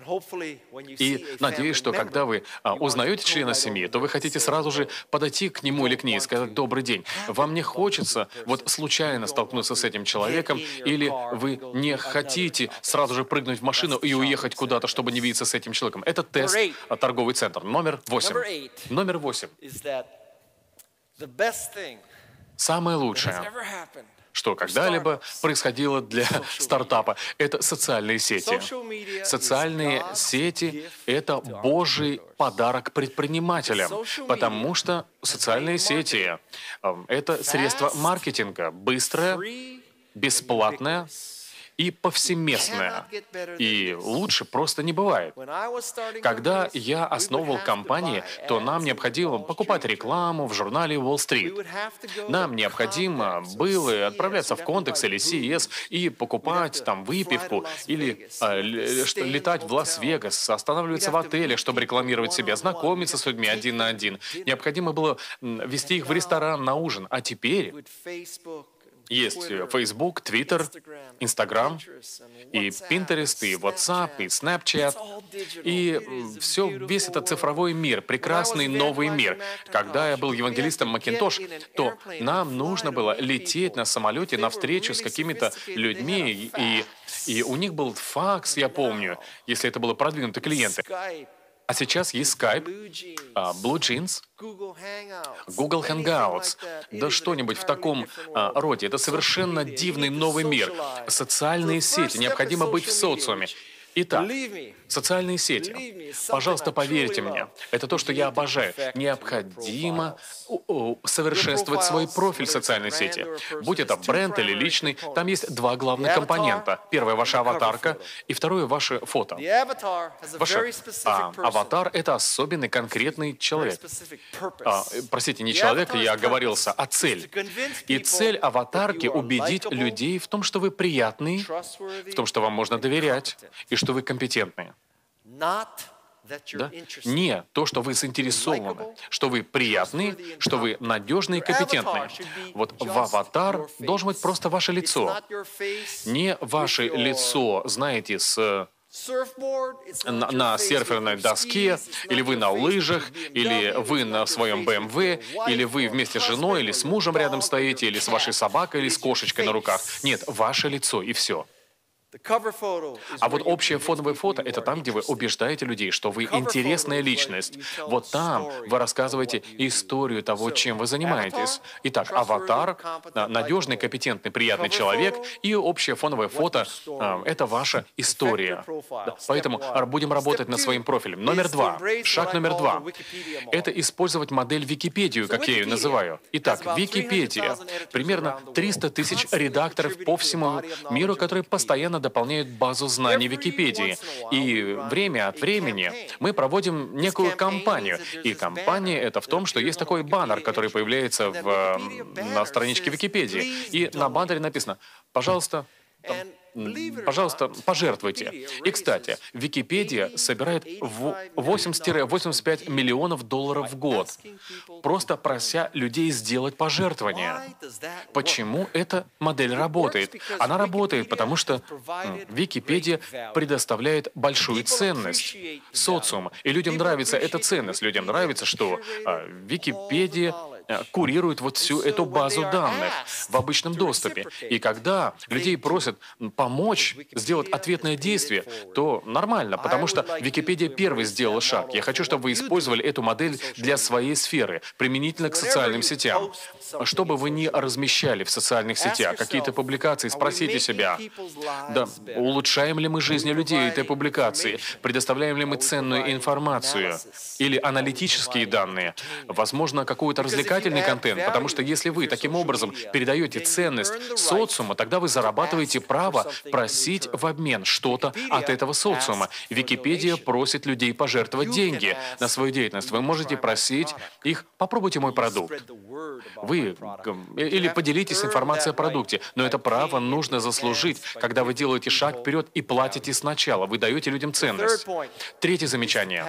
Speaker 4: И надеюсь, что когда вы узнаете члена семьи, то вы хотите сразу же подойти к нему или к ней и сказать: «Добрый день, вам не хочется вот случайно столкнуться с этим человеком, или вы не хотите сразу же прыгнуть в машину и уехать куда-то, чтобы не видеться с этим человеком». Это тест «Торговый центр». Номер 8. Номер 8. Самое лучшее, что когда-либо происходило для стартапа, это социальные сети. Социальные сети — это Божий подарок предпринимателям, потому что социальные сети — это средство маркетинга, быстрое, бесплатное и повсеместное. И лучше просто не бывает. Когда я основывал компании, то нам необходимо покупать рекламу в журнале Wall Street. Нам необходимо было отправляться в Context или CES и покупать там выпивку, или летать в Лас-Вегас, останавливаться в отеле, чтобы рекламировать себя, знакомиться с людьми один на один. Необходимо было вести их в ресторан на ужин. А теперь есть Facebook, Twitter, Instagram, и Pinterest, и WhatsApp, и Snapchat, и весь этот цифровой мир, прекрасный новый мир. Когда я был евангелистом Macintosh, то нам нужно было лететь на самолете навстречу с какими-то людьми, и у них был факс, я помню, если это были продвинутые клиенты. А сейчас есть Skype, Blue Jeans, Google Hangouts, да что-нибудь в таком роде. Это совершенно дивный новый мир. Социальные сети. Необходимо быть в социуме. Итак, социальные сети. Пожалуйста, поверьте мне, это то, что я обожаю. Необходимо совершенствовать свой профиль в социальной сети. Будь это бренд или личный, там есть два главных компонента. Первое — ваша аватарка, и второе — ваше фото. Аватар — это особенный, конкретный человек. Простите, не человек, я оговорился, а цель. И цель аватарки — убедить людей в том, что вы приятный, в том, что вам можно доверять, и что вы компетентные. Да? Не то, что вы заинтересованы, что вы приятны, что вы надежны и компетентны. Вот в аватар должен быть просто ваше лицо. Не ваше лицо, знаете, на серферной доске, или вы на лыжах, или вы на своем BMW, или вы вместе с женой, или с мужем рядом стоите, или с вашей собакой, или с кошечкой на руках. Нет, ваше лицо, и все. А вот общее фоновое фото — это там, где вы убеждаете людей, что вы интересная личность. Вот там вы рассказываете историю того, чем вы занимаетесь. Итак, аватар, надежный, компетентный, приятный человек, и общее фоновое фото — это ваша история. Да, поэтому будем работать над своим профилем. Шаг номер два — это использовать модель Википедию, как я ее называю. Итак, Википедия. Примерно 300 тысяч редакторов по всему миру, которые постоянно дополняют базу знаний Википедии. И время от времени мы проводим некую кампанию. И кампания — это в том, что есть такой баннер, который появляется на страничке Википедии. И на баннере написано: «Пожалуйста, пожертвуйте». И, кстати, Википедия собирает 80-85 миллионов долларов в год, просто прося людей сделать пожертвования. Почему эта модель работает? Она работает, потому что Википедия предоставляет большую ценность социуму. И людям нравится эта ценность. Людям нравится, что Википедия курирует вот всю эту базу данных в обычном доступе. И когда людей просят помочь сделать ответное действие, то нормально, потому что Википедия первой сделала шаг. Я хочу, чтобы вы использовали эту модель для своей сферы, применительно к социальным сетям. Что бы вы ни размещали в социальных сетях, какие-то публикации, спросите себя, да, улучшаем ли мы жизнь людей этой публикации, предоставляем ли мы ценную информацию или аналитические данные, возможно, какой-то развлекательный контент, потому что если вы таким образом передаете ценность социуму, тогда вы зарабатываете право просить в обмен что-то от этого социума. Википедия просит людей пожертвовать деньги на свою деятельность. Вы можете просить их: попробуйте мой продукт. Или поделитесь информацией о продукте. Но это право нужно заслужить, когда вы делаете шаг вперед и платите сначала. Вы даете людям ценность. Третье замечание.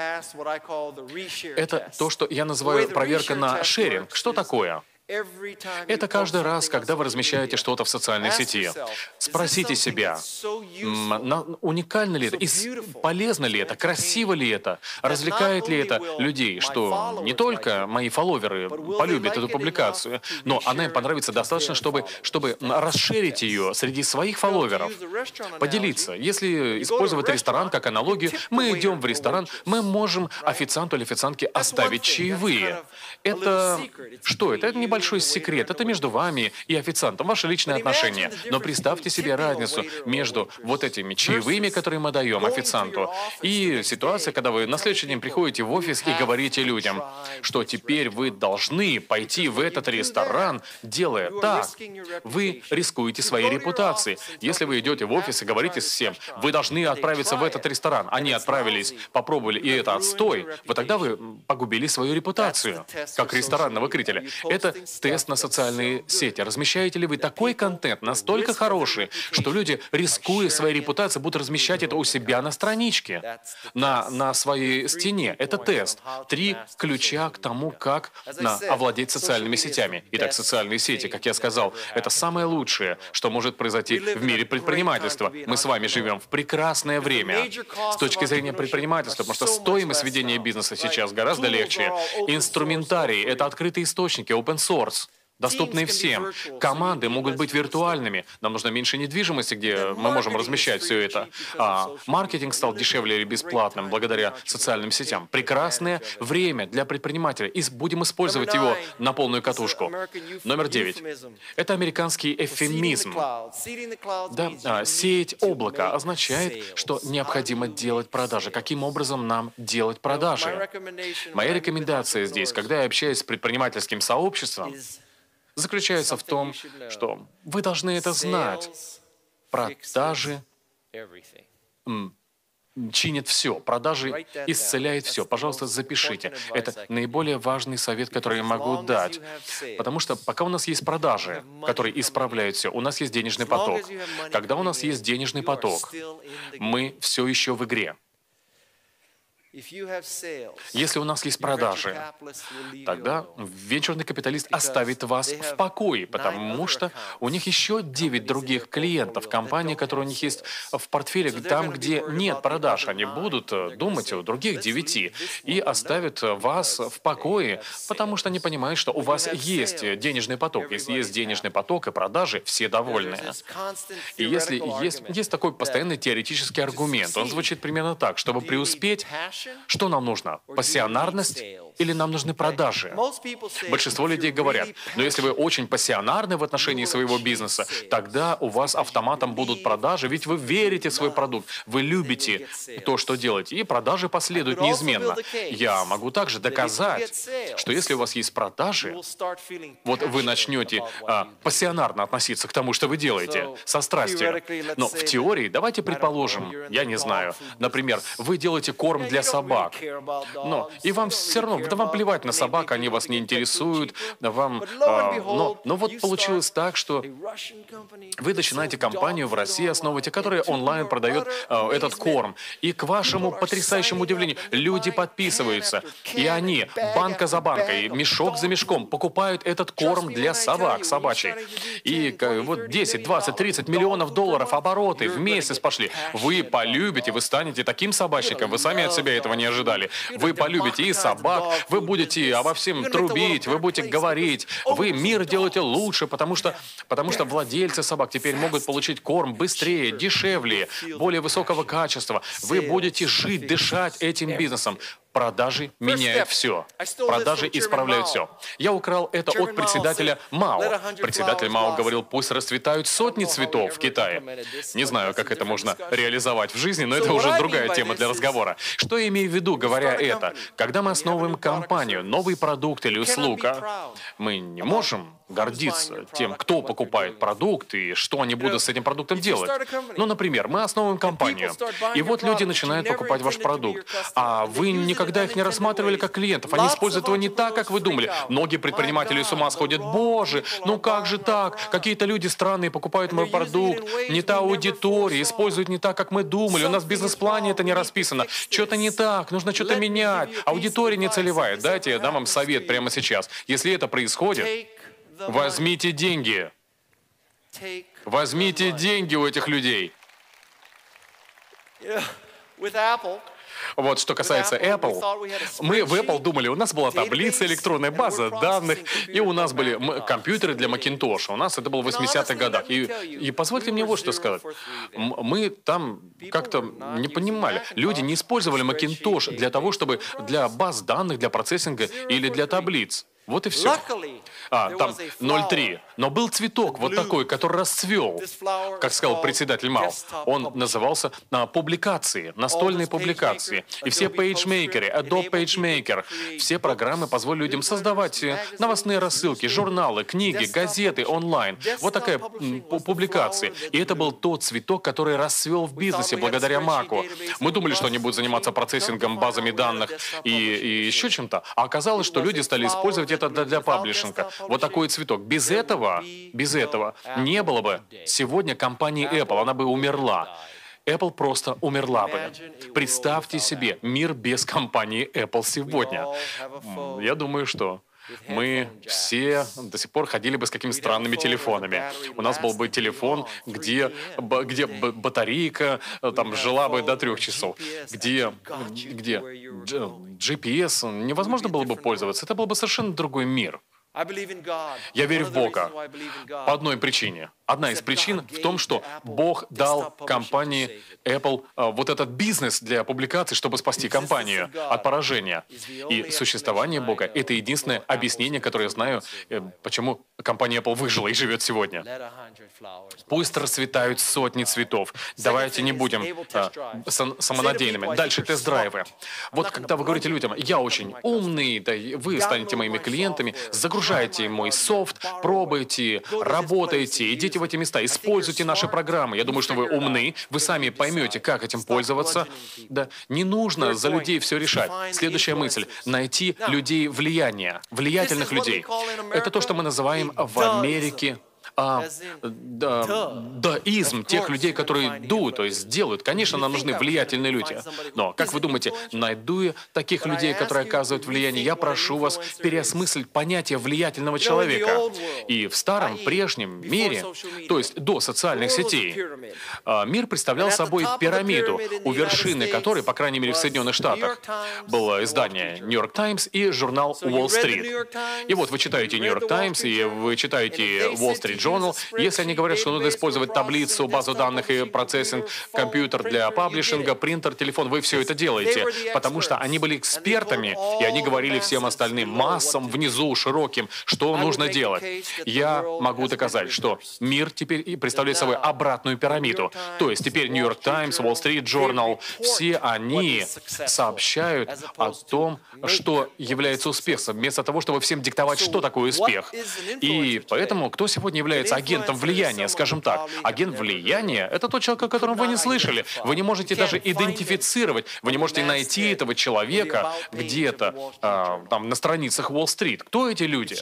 Speaker 4: Это то, что я называю проверка на шеринг. Что такое? Это каждый раз, когда вы размещаете что-то в социальной сети. Спросите себя, уникально ли это, полезно ли это, красиво ли это, развлекает ли это людей, что не только мои фолловеры полюбят эту публикацию, но она им понравится достаточно, чтобы расширить ее среди своих фолловеров, поделиться. Если использовать ресторан как аналогию, мы идем в ресторан, мы можем официанту или официантке оставить чаевые. Это что? Это небольшой небольшой секрет, это между вами и официантом, ваши личные отношения. Но представьте себе разницу между вот этими чаевыми, которые мы даем официанту, и ситуация, когда вы на следующий день приходите в офис и говорите людям, что теперь вы должны пойти в этот ресторан, делая так, вы рискуете своей репутацией. Если вы идете в офис и говорите всем, вы должны отправиться в этот ресторан, они отправились, попробовали, и это отстой, тогда вы погубили свою репутацию, как ресторанного критика. Это тест на социальные сети. Размещаете ли вы такой контент, настолько хороший, что люди, рискуя своей репутацией, будут размещать это у себя на страничке, на своей стене? Это тест. 3 ключа к тому, как овладеть социальными сетями. Итак, социальные сети, как я сказал, это самое лучшее, что может произойти в мире предпринимательства. Мы с вами живем в прекрасное время с точки зрения предпринимательства, потому что стоимость ведения бизнеса сейчас гораздо легче. Инструментарий — это открытые источники, open source, доступные всем. Команды могут быть виртуальными. Нам нужно меньше недвижимости, где мы можем размещать все это. Маркетинг стал дешевле или бесплатным благодаря социальным сетям. Прекрасное время для предпринимателя. И будем использовать его на полную катушку. Номер 9. Это американский эвфемизм. Да, сеять облако означает, что необходимо делать продажи. Каким образом нам делать продажи? Моя рекомендация здесь, когда я общаюсь с предпринимательским сообществом, заключается в том, что вы должны это знать. Продажи чинят все. Продажи исцеляют все. Пожалуйста, запишите. Это наиболее важный совет, который я могу дать. Потому что пока у нас есть продажи, которые исправляют все, у нас есть денежный поток. Когда у нас есть денежный поток, мы все еще в игре. Если у нас есть продажи, тогда венчурный капиталист оставит вас в покое, потому что у них еще 9 других клиентов компании, которые у них есть в портфеле, там, где нет продаж. Они будут думать о других 9 и оставят вас в покое, потому что они понимают, что у вас есть денежный поток. Если есть денежный поток и продажи, все довольны. И если есть такой постоянный теоретический аргумент, он звучит примерно так: чтобы преуспеть, что нам нужно? Пассионарность или нам нужны продажи? Большинство людей говорят, но если вы очень пассионарны в отношении своего бизнеса, тогда у вас автоматом будут продажи, ведь вы верите в свой продукт, вы любите то, что делаете, и продажи последуют неизменно. Я могу также доказать, что если у вас есть продажи, вот вы начнете пассионарно относиться к тому, что вы делаете, со страстью. Но в теории, давайте предположим, я не знаю, например, вы делаете корм для собак, но и вам все равно, да вам плевать на собак, они вас не интересуют, но вот получилось так, что вы начинаете компанию в России основываете, которая онлайн продает этот корм. И к вашему потрясающему удивлению, люди подписываются, и они банка за банкой, мешок за мешком покупают этот корм для собак, собачий. И вот 10, 20, 30 миллионов долларов обороты в месяц пошли. Вы полюбите, вы станете таким собачником, вы сами от себя этого не ожидали. Вы полюбите и собак, вы будете обо всем трубить, вы будете говорить, вы мир делаете лучше, потому что владельцы собак теперь могут получить корм быстрее, дешевле, более высокого качества. Вы будете жить, дышать этим бизнесом. Продажи меняют все. Продажи исправляют все. Я украл это от председателя Мао. Председатель Мао говорил, пусть расцветают сотни цветов в Китае. Не знаю, как это можно реализовать в жизни, но это уже другая тема для разговора. Что я имею в виду, говоря это? Когда мы основываем компанию, новый продукт или услуга, мы не можем гордиться тем, кто покупает продукт и что они будут с этим продуктом делать. Ну, например, мы основываем компанию, и вот люди начинают покупать ваш продукт, а вы никогда их не рассматривали как клиентов. Они используют его не так, как вы думали. Многие предприниматели с ума сходят. Боже, ну как же так? Какие-то люди странные покупают мой продукт, не та аудитория, используют не так, как мы думали. У нас в бизнес-плане это не расписано. Что-то не так, нужно что-то менять. Аудитория не целевая. Дайте я дам вам совет прямо сейчас. Если это происходит, возьмите деньги. Возьмите деньги у этих людей. Вот что касается Apple, мы в Apple думали, у нас была таблица, электронная база данных, и у нас были компьютеры для Macintosh. У нас это было в 80-х годах. И позвольте мне вот что сказать. Мы там как-то не понимали. Люди не использовали Macintosh для того, чтобы для баз данных, для процессинга или для таблиц. Вот и все. Там 0,3. Но был цветок вот такой, который расцвел, как сказал председатель МАУ. Он назывался публикации, настольные публикации. И все пейджмейкеры, Adobe PageMaker, все программы позволили людям создавать новостные рассылки, журналы, книги, газеты онлайн. Вот такая публикация. И это был тот цветок, который расцвел в бизнесе благодаря Маку. Мы думали, что они будут заниматься процессингом, базами данных и еще чем-то. А оказалось, что люди стали использовать это для паблишинга. Вот такой цветок. Без этого не было бы сегодня компании Apple. Она бы умерла. Apple просто умерла бы. Представьте себе мир без компании Apple сегодня. Я думаю, что мы все до сих пор ходили бы с какими-то странными телефонами. У нас был бы телефон, где батарейка там жила бы до 3 часов, где GPS невозможно было бы пользоваться. Это был бы совершенно другой мир. Я верю в Бога по одной причине. Одна из причин в том, что Бог дал компании Apple вот этот бизнес для публикаций, чтобы спасти компанию от поражения. И существование Бога — это единственное объяснение, которое я знаю, почему компания Apple выжила и живет сегодня. Пусть расцветают сотни цветов. Давайте не будем самонадеянными. Дальше тест-драйвы. Вот когда вы говорите людям: «Я очень умный, да, вы станете моими клиентами», загружайте мой софт, пробуйте, работайте, идите в эти места, используйте наши программы. Я думаю, что вы умны, вы сами поймете, как этим пользоваться. Да, не нужно за людей все решать. Следующая мысль — найти людей влияния, влиятельных людей. Это то, что мы называем в Америке даизм, тех людей, которые то есть делают. Конечно, нам нужны влиятельные люди. Но, как вы думаете, найду я таких людей, которые оказывают влияние? Я прошу вас переосмыслить понятие влиятельного человека. И в старом, прежнем мире, то есть до социальных сетей, мир представлял собой пирамиду, у вершины которой, по крайней мере в Соединенных Штатах, было издание New York Times и журнал Wall Street. И вот вы читаете New York Times, и вы читаете Wall Street Journal. Если они говорят, что нужно использовать таблицу, базу данных и процессинг, компьютер для паблишинга, принтер, телефон, вы все это делаете. Потому что они были экспертами, и они говорили всем остальным массам внизу, широким, что нужно делать. Я могу доказать, что мир теперь представляет собой обратную пирамиду. То есть теперь New York Times, Wall Street Journal, все они сообщают о том, что является успехом, вместо того, чтобы всем диктовать, что такое успех. И поэтому кто сегодня является агентом влияния, скажем так? Агент влияния — это тот человек, о котором вы не слышали. Вы не можете даже идентифицировать, вы не можете найти этого человека где-то там на страницах Уолл-стрит. Кто эти люди?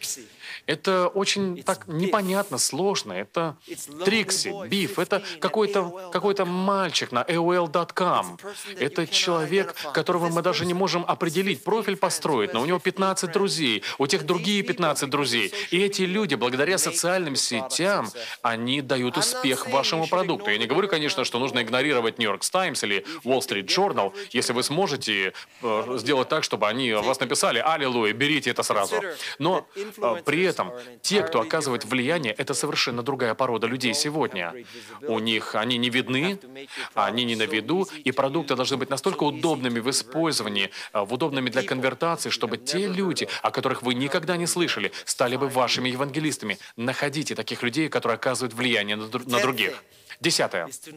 Speaker 4: Это очень так непонятно, сложно. Это Трикси, Биф, это какой-то мальчик на AOL.com. Это человек, которого мы даже не можем определить, профиль построить, но у него 15 друзей, у тех другие 15 друзей. И эти люди, благодаря социальным сетям, они дают успех вашему продукту. Я не говорю, конечно, что нужно игнорировать New York Times или Wall Street Journal, если вы сможете сделать так, чтобы они о вас написали: «Аллилуйя, берите это сразу». Но при этом те, кто оказывает влияние, это совершенно другая порода людей сегодня. У них они не видны, они не на виду, и продукты должны быть настолько удобными в использовании, удобными для конвертации, чтобы те люди, о которых вы никогда не слышали, стали бы вашими евангелистами. Находите таких людей, которые оказывают влияние на других. 10.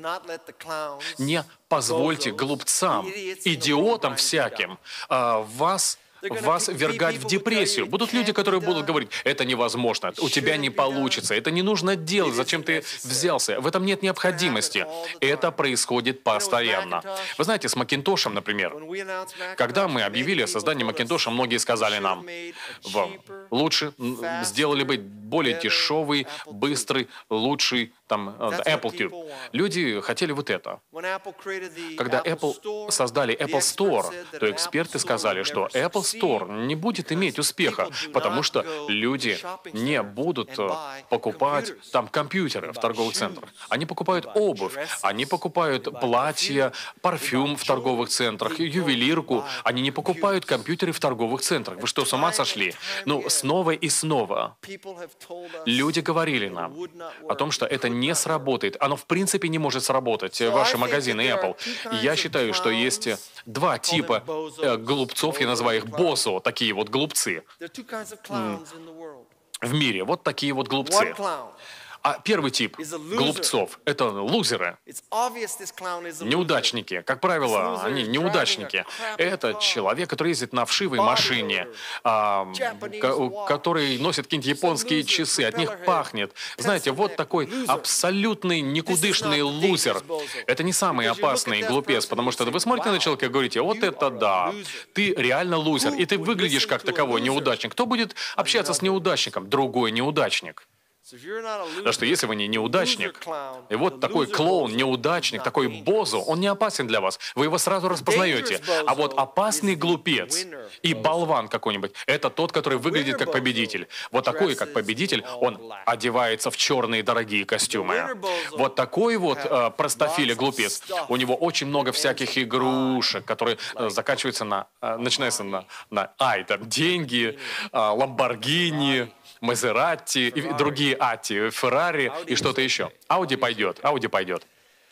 Speaker 4: Не позвольте глупцам, идиотам всяким вас ввергать в депрессию. Будут люди, которые будут говорить: «Это невозможно, у тебя не получится, это не нужно делать, зачем ты взялся, в этом нет необходимости». Это происходит постоянно. Вы знаете, с Макинтошем, например, когда мы объявили о создании Макинтоша, многие сказали нам: лучше сделали бы более дешевый, быстрый, лучший там Apple Tube. Люди хотели вот это. Когда Apple создали Apple Store, то эксперты сказали, что Apple Store не будет иметь успеха, потому что люди не будут покупать там компьютеры в торговых центрах. Они покупают обувь, они покупают платья, парфюм в торговых центрах, ювелирку. Они не покупают компьютеры в торговых центрах. Вы что, с ума сошли? Ну, снова и снова люди говорили нам о том, что это не сработает. Оно в принципе не может сработать, ваши магазины Apple. И я считаю, что есть два типа глупцов, я называю их бозо, такие вот глупцы в мире. Вот такие вот глупцы. А первый тип глупцов — это лузеры, неудачники. Как правило, они неудачники. Это человек, который ездит на вшивой машине, который носит какие-нибудь японские часы, от них пахнет. Знаете, вот такой абсолютный никудышный лузер. Это не самый опасный глупец, потому что вы смотрите на человека и говорите: вот это да, ты реально лузер, и ты выглядишь как таковой неудачник. Кто будет общаться с неудачником? Другой неудачник. Потому что если вы не неудачник, и вот такой клоун, неудачник, такой бозо, он не опасен для вас. Вы его сразу распознаете. А вот опасный глупец и болван какой-нибудь — это тот, который выглядит как победитель. Вот такой, как победитель, он одевается в черные дорогие костюмы. Вот такой вот простофиля глупец. У него очень много всяких игрушек, которые заканчиваются начинаются на там деньги, Ламборгини, Мазератти и другие Ати, Феррари и что-то еще. Ауди пойдет, Ауди пойдет.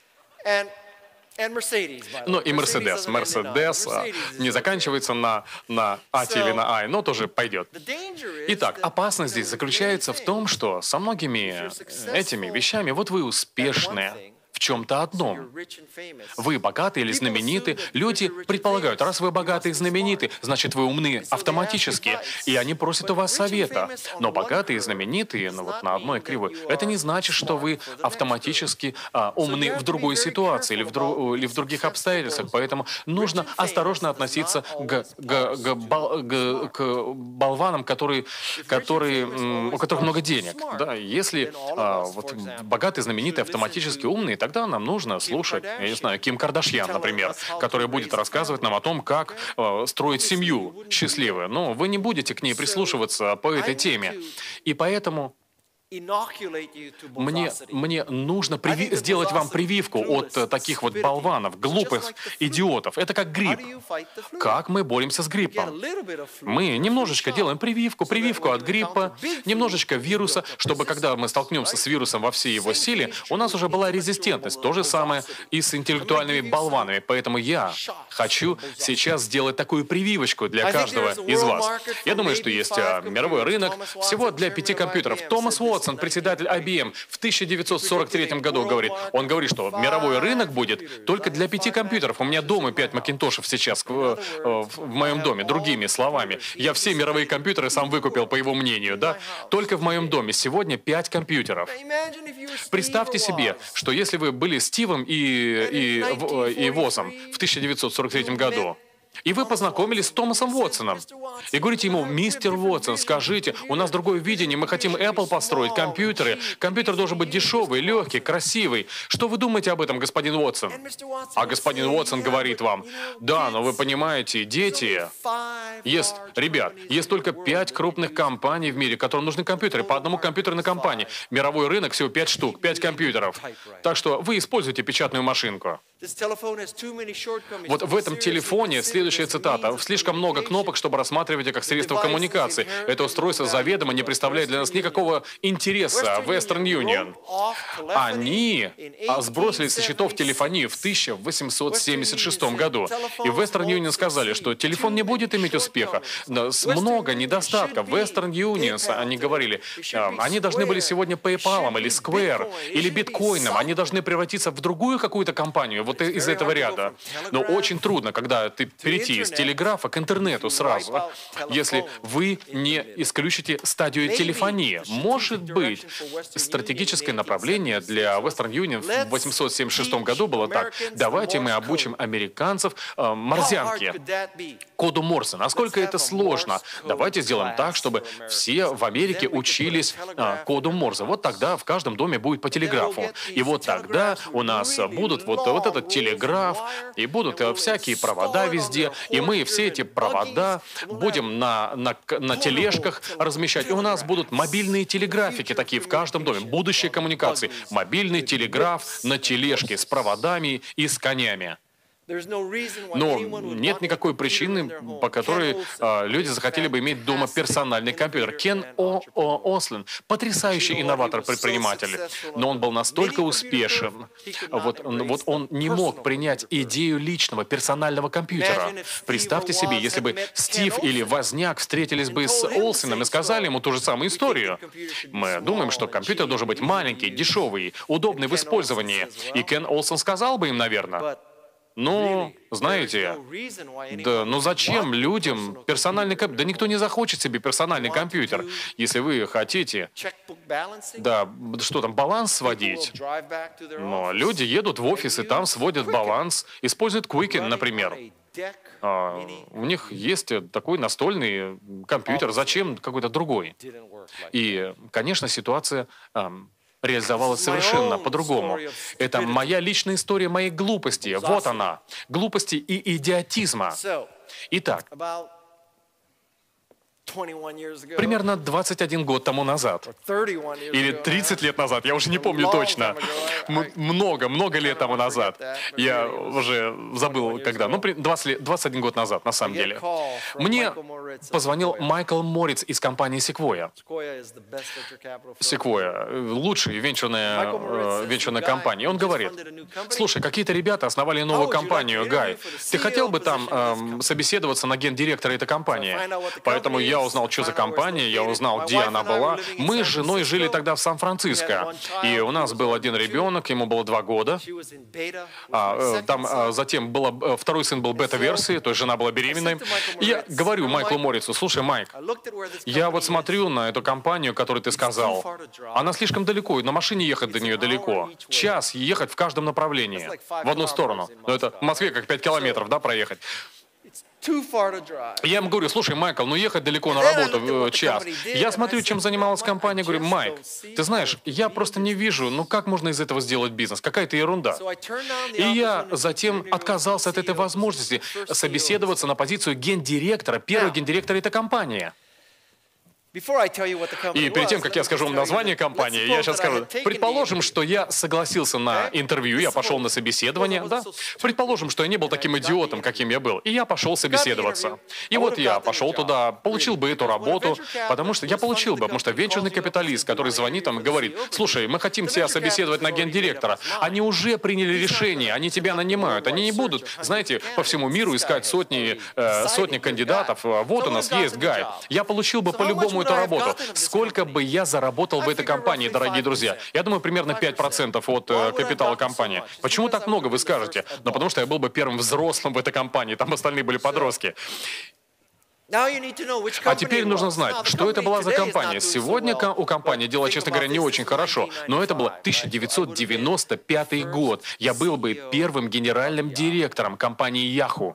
Speaker 4: Ну и Мерседес. Мерседес не заканчивается на Ати или на Ай, но тоже пойдет. Итак, опасность здесь заключается в том, что со многими этими вещами, вот вы успешны в чем-то одном. Вы богаты или знамениты, люди предполагают, раз вы богаты и знамениты, значит, вы умны автоматически, и они просят у вас совета. Но богатые и знаменитые, вот на одной кривой, это не значит, что вы автоматически умны в другой ситуации или в других обстоятельствах. Поэтому нужно осторожно относиться к болванам, у которых много денег. Да? Если вот, богатые, знаменитые, автоматически умные, тогда нам нужно слушать, я не знаю, Ким Кардашьян, например, которая будет рассказывать нам о том, как строить семью счастливую. Но вы не будете к ней прислушиваться по этой теме. И поэтому мне нужно сделать вам прививку от таких вот болванов, глупых идиотов. Это как грипп. Как мы боремся с гриппом? Мы немножечко делаем прививку от гриппа, немножечко вируса, чтобы когда мы столкнемся с вирусом во всей его силе, у нас уже была резистентность. То же самое и с интеллектуальными болванами. Поэтому я хочу сейчас сделать такую прививочку для каждого из вас. Я думаю, что есть мировой рынок всего для 5 компьютеров. Томас Уотсон, председатель IBM, в 1943 году говорит, что мировой рынок будет только для 5 компьютеров. У меня дома 5 макинтошев сейчас в моем доме. Другими словами, я все мировые компьютеры сам выкупил, по его мнению, да? Только в моем доме сегодня 5 компьютеров. Представьте себе, что если вы были Стивом и Возом в 1943 году, и вы познакомились с Томасом Уотсоном. И говорите ему: мистер Уотсон, скажите, у нас другое видение, мы хотим Apple построить, компьютеры. Компьютер должен быть дешевый, легкий, красивый. Что вы думаете об этом, господин Уотсон? А господин Уотсон говорит вам: да, но вы понимаете, дети... Ребят, есть только 5 крупных компаний в мире, которым нужны компьютеры, по одному компьютеру на компании. Мировой рынок всего 5 штук, 5 компьютеров. Так что вы используете печатную машинку. Вот в этом телефоне, следующая цитата, слишком много кнопок, чтобы рассматривать их как средство коммуникации. Это устройство заведомо не представляет для нас никакого интереса. Western Union. Они сбросили со счетов телефонию в 1876 году. И Western Union сказали, что телефон не будет иметь успеха. Много недостатков. Western Union, они говорили, они должны были сегодня PayPal или Square или биткоином. Они должны превратиться в другую какую-то компанию. Вот из этого ряда. Но очень трудно, когда ты перейти из телеграфа к интернету сразу, если вы не исключите стадию телефонии. Может быть, стратегическое направление для Western Union в 1876 году было так: давайте мы обучим американцев морзянке, коду Морзе. Насколько это сложно? Давайте сделаем так, чтобы все в Америке учились коду Морзе. Вот тогда в каждом доме будет по телеграфу. И вот тогда у нас будут вот этот телеграф, и будут всякие провода везде, и мы все эти провода будем на тележках размещать. И у нас будут мобильные телеграфики такие в каждом доме, будущие коммуникации. Мобильный телеграф на тележке с проводами и с конями. Но нет никакой причины, по которой люди захотели бы иметь дома персональный компьютер. Кен Ослин — потрясающий инноватор-предприниматель, но он был настолько успешен. Вот он не мог принять идею личного персонального компьютера. Представьте себе, если бы Стив или Возняк встретились бы с Олсином и сказали ему ту же самую историю. Мы думаем, что компьютер должен быть маленький, дешевый, удобный в использовании. И Кен Олсен сказал бы им, наверное: ну, знаете, да, ну зачем людям персональный компьютер? Да никто не захочет себе персональный компьютер, если вы хотите, да, что там, баланс сводить. Но люди едут в офис и там сводят баланс, используют Quicken, например. У них есть такой настольный компьютер, зачем какой-то другой? И, конечно, ситуация реализовалась совершенно по-другому. Это моя личная история моей глупости. Вот она. Глупости и идиотизма. Итак, примерно 21 год тому назад, или 30 лет назад, я уже не помню точно, много лет тому назад, я уже забыл когда, ну, 21 год назад, на самом деле, мне позвонил Майкл Морриц из компании Sequoia. Sequoia — лучшая венчурная компания. Он говорит: слушай, какие-то ребята основали новую компанию, Гай, ты хотел бы там собеседоваться на гендиректора этой компании? Поэтому я узнал, что за компания, я узнал, где она была. Мы с женой жили тогда в Сан-Франциско, и у нас был один ребенок, ему было 2 года. Затем второй сын был бета-версией, то есть жена была беременной. И я говорю Майклу Моррицу: слушай, Майк, я вот смотрю на эту компанию, которую ты сказал. Она слишком далеко, и на машине ехать до нее далеко. Час ехать в каждом направлении, в одну сторону. Но это в Москве как 5 километров, да, проехать. Я ему говорю: слушай, Майкл, ну ехать далеко на работу час. Я смотрю, чем занималась компания, говорю: Майк, ты знаешь, я просто не вижу, ну как можно из этого сделать бизнес? Какая-то ерунда. И я затем отказался от этой возможности собеседоваться на позицию гендиректора, первого гендиректора этой компании. И перед тем, как я скажу вам название компании, я сейчас скажу: предположим, что я согласился на интервью, я пошел на собеседование, да? Предположим, что я не был таким идиотом, каким я был, и я пошел собеседоваться. И вот я пошел туда, получил бы эту работу, потому что венчурный капиталист, который звонит там и говорит: слушай, мы хотим тебя собеседовать на гендиректора. Они уже приняли решение, они тебя нанимают, они не будут, знаете, по всему миру искать сотни кандидатов. Вот у нас есть Гай. Я получил бы по-любому эту работу. Сколько бы я заработал в этой компании, дорогие друзья? Я думаю, примерно 5% от капитала компании. Почему так много, вы скажете? Ну, потому что я был бы первым взрослым в этой компании, там остальные были подростки. А теперь нужно знать, что это была за компания. Сегодня у компании дела, честно говоря, не очень хорошо, но это был 1995 год. Я был бы первым генеральным директором компании Yahoo.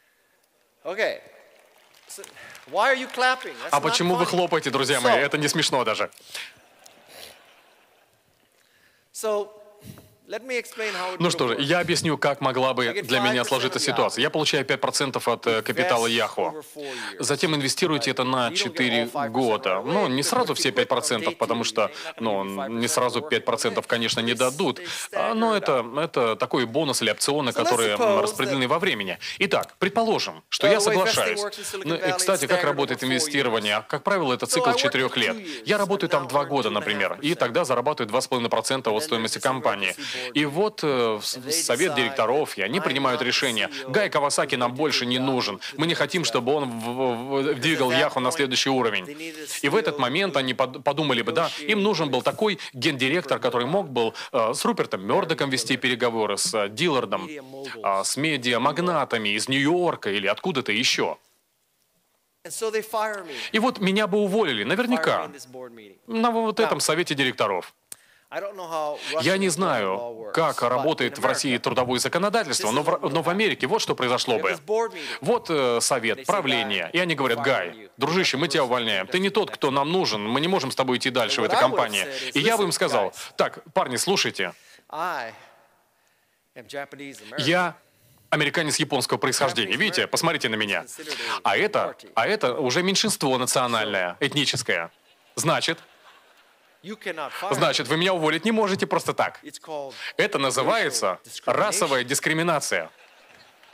Speaker 4: А почему вы хлопаете, друзья мои? Это не смешно даже. Ну что же, я объясню, как могла бы для меня сложиться ситуация. Я получаю 5% от капитала Yahoo. Затем инвестируйте это на 4 года. Ну, не сразу все 5%, потому что, не сразу 5%, конечно, не дадут. Но это такой бонус или опционы, которые распределены во времени. Итак, предположим, что я соглашаюсь. Ну, и, кстати, как работает инвестирование? Как правило, это цикл 4 лет. Я работаю там 2 года, например, и тогда зарабатываю 2,5% от стоимости компании. И вот совет директоров, и они принимают решение: Гай Кавасаки нам больше не нужен. Мы не хотим, чтобы он двигал Yahoo на следующий уровень. И в этот момент они подумали бы: да, им нужен был такой гендиректор, который мог был с Рупертом Мёрдоком вести переговоры, с Диллардом, с медиамагнатами из Нью-Йорка или откуда-то еще. И вот меня бы уволили, наверняка, на вот этом совете директоров. Я не знаю, как работает в России трудовое законодательство, но в Америке вот что произошло бы. Вот совет, правление, и они говорят: Гай, дружище, мы тебя увольняем, ты не тот, кто нам нужен, мы не можем с тобой идти дальше в этой компании. И я бы им сказал: так, парни, слушайте, я американец японского происхождения, видите, посмотрите на меня. А это уже меньшинство национальное, этническое. Значит, вы меня уволить не можете просто так. Это называется расовая дискриминация.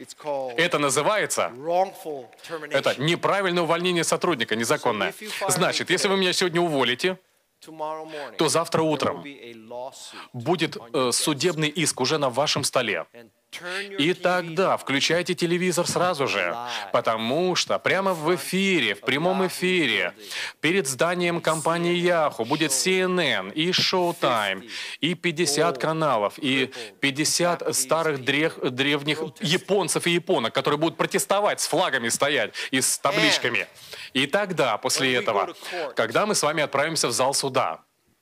Speaker 4: Это называется, это неправильное увольнение сотрудника, незаконное. Значит, если вы меня сегодня уволите, то завтра утром будет судебный иск уже на вашем столе. И тогда включайте телевизор сразу же, потому что прямо в эфире, в прямом эфире, перед зданием компании Yahoo будет CNN и Showtime, и 50 каналов, и 50 старых древних японцев и японок, которые будут протестовать, с флагами стоять и с табличками. И тогда, после этого, когда мы с вами отправимся в зал суда,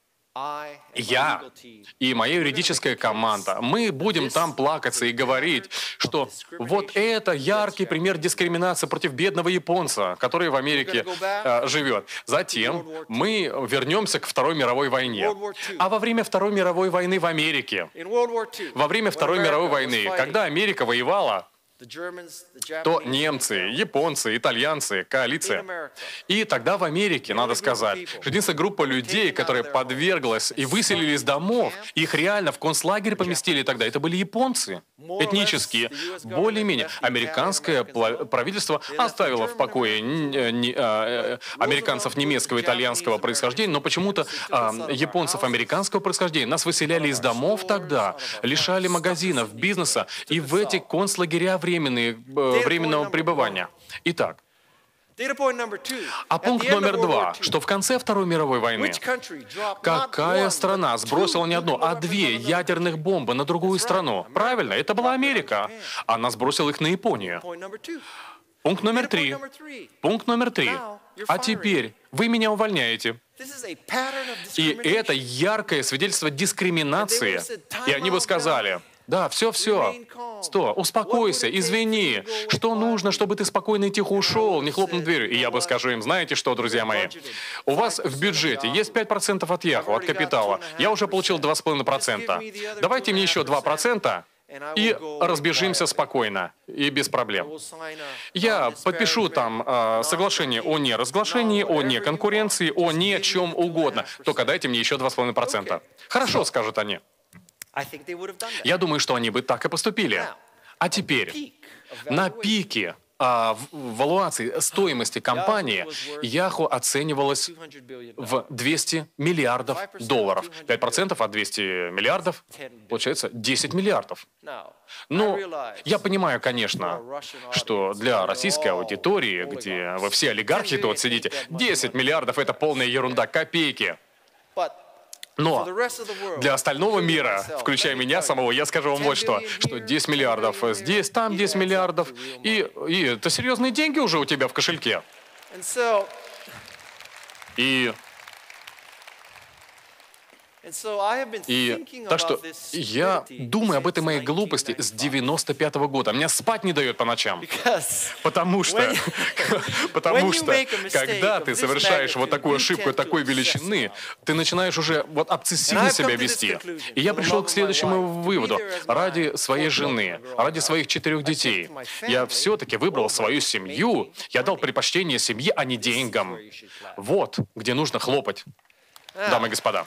Speaker 4: я и моя юридическая команда, мы будем там плакаться и говорить, что вот это яркий пример дискриминации против бедного японца, который в Америке живет. Затем мы вернемся к Второй мировой войне. А во время Второй мировой войны в Америке, во время Второй мировой войны, когда Америка воевала, то немцы, японцы, итальянцы, коалиция. И тогда в Америке, надо сказать, что единственная группа людей, которая подверглась и выселили из домов, их реально в концлагерь поместили тогда, это были японцы, этнические. Более-менее. Американское правительство оставило в покое американцев немецкого, итальянского происхождения, но почему-то японцев американского происхождения нас выселяли из домов тогда, лишали магазинов, бизнеса, и в эти концлагеря временного пребывания. Итак, а пункт номер 2, что в конце Второй мировой войны какая страна сбросила не одну, а 2 ядерных бомбы на другую страну? Правильно, это была Америка. Она сбросила их на Японию. Пункт номер 3. Пункт номер 3. А теперь вы меня увольняете. И это яркое свидетельство дискриминации. И они бы сказали: да, все. Успокойся, извини. Что нужно, чтобы ты спокойно и тихо ушел, не хлопнул дверью? И я бы скажу им: знаете что, друзья мои, у вас в бюджете есть 5% от Yahoo, от капитала. Я уже получил 2,5%. Давайте мне еще 2%, и разбежимся спокойно и без проблем. Я подпишу там соглашение о неразглашении, о неконкуренции, о ни о чем угодно. Только дайте мне еще 2,5%. Хорошо, скажут они. Я думаю, что они бы так и поступили. А теперь, на пике валуации стоимости компании Yahoo оценивалась в 200 миллиардов долларов. 5% от 200 миллиардов получается 10 миллиардов. Ну, я понимаю, конечно, что для российской аудитории, где вы все олигархи тут сидите, 10 миллиардов — это полная ерунда, копейки. Но для остального мира, включая меня самого, я скажу вам вот что 10 миллиардов здесь, там 10 миллиардов, и это серьезные деньги уже у тебя в кошельке. И так что я думаю об этой моей глупости с 95-го года. Меня спать не дает по ночам. Потому что когда ты совершаешь вот такую ошибку такой величины, ты начинаешь уже вот обсессивно себя вести. И я пришел к следующему выводу. Ради своей жены, ради своих 4 детей, я все-таки выбрал свою семью. Я дал предпочтение семье, а не деньгам. Вот где нужно хлопать, дамы и господа.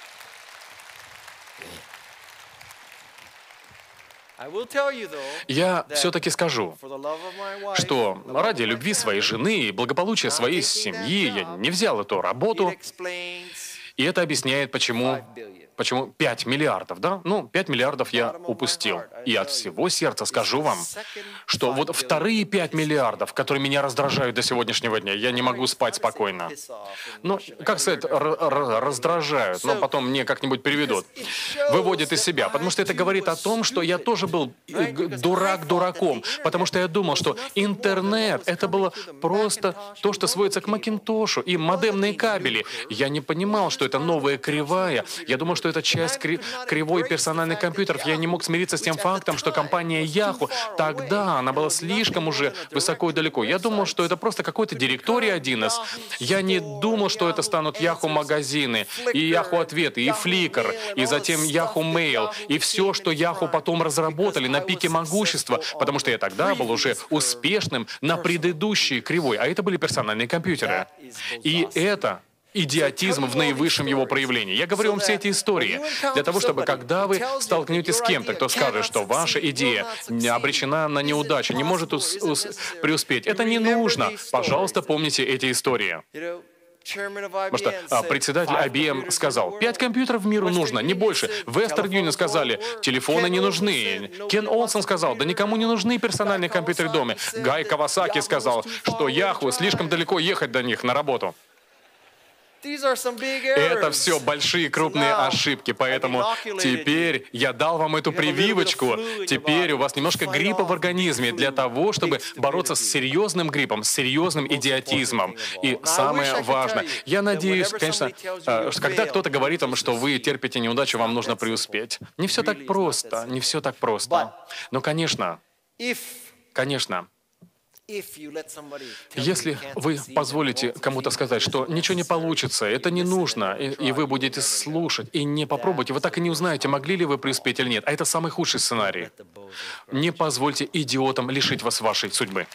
Speaker 4: Я все-таки скажу, что ради любви своей жены и благополучия своей семьи я не взял эту работу, и это объясняет, почему 5 миллиардов, да? 5 миллиардов я упустил. И от всего сердца скажу вам, что вот вторые 5 миллиардов, которые меня раздражают до сегодняшнего дня, я не могу спать спокойно. Как сказать, раздражают, но потом мне как-нибудь переведут. Выводят из себя, потому что это говорит о том, что я тоже был дурак дураком, потому что я думал, что интернет — это было просто то, что сводится к Макинтошу и модемные кабели. Я не понимал, что это новая кривая. Я думал, что это часть кривой персональных компьютеров. Я не мог смириться с тем фактом, что компания Yahoo тогда, она была слишком уже высоко и далеко. Я думал, что это просто какой-то директорий 1С. Я не думал, что это станут Yahoo магазины, и Yahoo ответы, и Flickr, и затем Yahoo Mail, и все, что Yahoo потом разработали на пике могущества, потому что я тогда был уже успешным на предыдущей кривой, а это были персональные компьютеры. И идиотизм в наивысшем его проявлении. Я говорю вам все эти истории для того, чтобы когда вы столкнетесь с кем-то, кто скажет, что ваша идея обречена на неудачу, не может преуспеть, это не нужно. Пожалуйста, помните эти истории. Потому что председатель IBM сказал, 5 компьютеров миру нужно, не больше. Western Union сказали, телефоны не нужны. Кен Олсен сказал, да никому не нужны персональные компьютеры в доме. Гай Кавасаки сказал, что Yahoo слишком далеко ехать до них на работу. Это все большие крупные ошибки, поэтому теперь я дал вам эту прививочку. Теперь у вас немножко гриппа в организме для того, чтобы бороться с серьезным гриппом, с серьезным идиотизмом. И самое важное, я надеюсь, конечно, что когда кто-то говорит вам, что вы терпите неудачу, вам нужно преуспеть. Не все так просто, не все так просто. Но, конечно, если вы позволите кому-то сказать, что ничего не получится, это не нужно, и вы будете слушать, и не попробуйте, вы так и не узнаете, могли ли вы преуспеть или нет. А это самый худший сценарий. Не позвольте идиотам лишить вас вашей судьбы.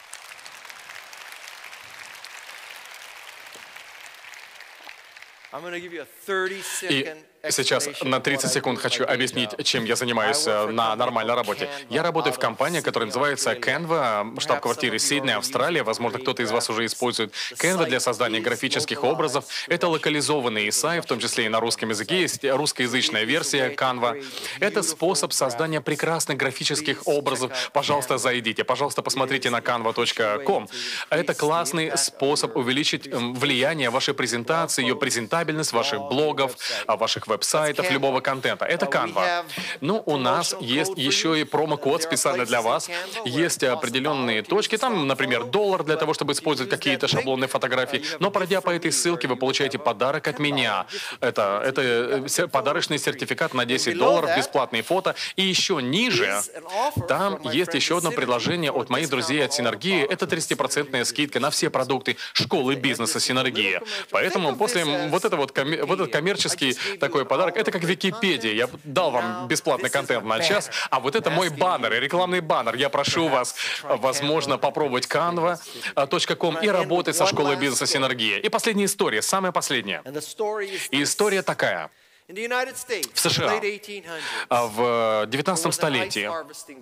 Speaker 4: И сейчас на 30 секунд хочу объяснить, чем я занимаюсь на нормальной работе. Я работаю в компании, которая называется Canva, штаб-квартира Сидней, Австралия. Возможно, кто-то из вас уже использует Canva для создания графических образов. Это локализованный ИСАИ, в том числе и на русском языке. Есть русскоязычная версия Canva. Это способ создания прекрасных графических образов. Пожалуйста, зайдите. Пожалуйста, посмотрите на canva.com. Это классный способ увеличить влияние вашей презентации, ее презентабельность ваших блогов, ваших веб-сайтов, любого контента. Это Canva. Ну, у нас есть еще и промокод специально для вас. Есть определенные точки, там, например, $1 для того, чтобы использовать какие-то шаблонные фотографии. Но пройдя по этой ссылке, вы получаете подарок от меня. Это подарочный сертификат на $10, бесплатные фото. И еще ниже, там есть еще одно предложение от моих друзей от Синергии. Это 30% скидка на все продукты школы бизнеса Синергия. Поэтому после вот этот коммерческий такой подарок, это как Википедия. Я дал вам бесплатный контент на час, а вот это мой баннер, рекламный баннер. Я прошу вас, возможно, попробовать canva.com и работать со школой бизнеса Синергия. И последняя история, самая последняя. И история такая. В США в 19 столетии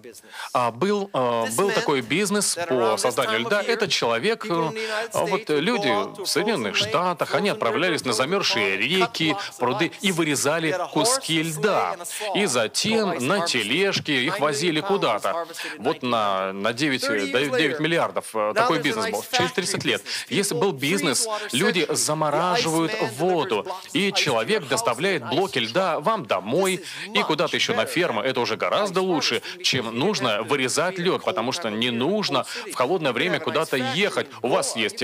Speaker 4: был такой бизнес по созданию льда. Этот человек, люди в Соединенных Штатах, они отправлялись на замерзшие реки, пруды и вырезали куски льда. И затем на тележке их возили куда-то. Вот на 9 миллиардов такой бизнес был. Через 30 лет. Если был бизнес, люди замораживают воду, и человек доставляет блоки льда вам домой и куда-то еще на ферму. Это уже гораздо лучше, чем нужно вырезать лед, потому что не нужно в холодное время куда-то ехать. У вас есть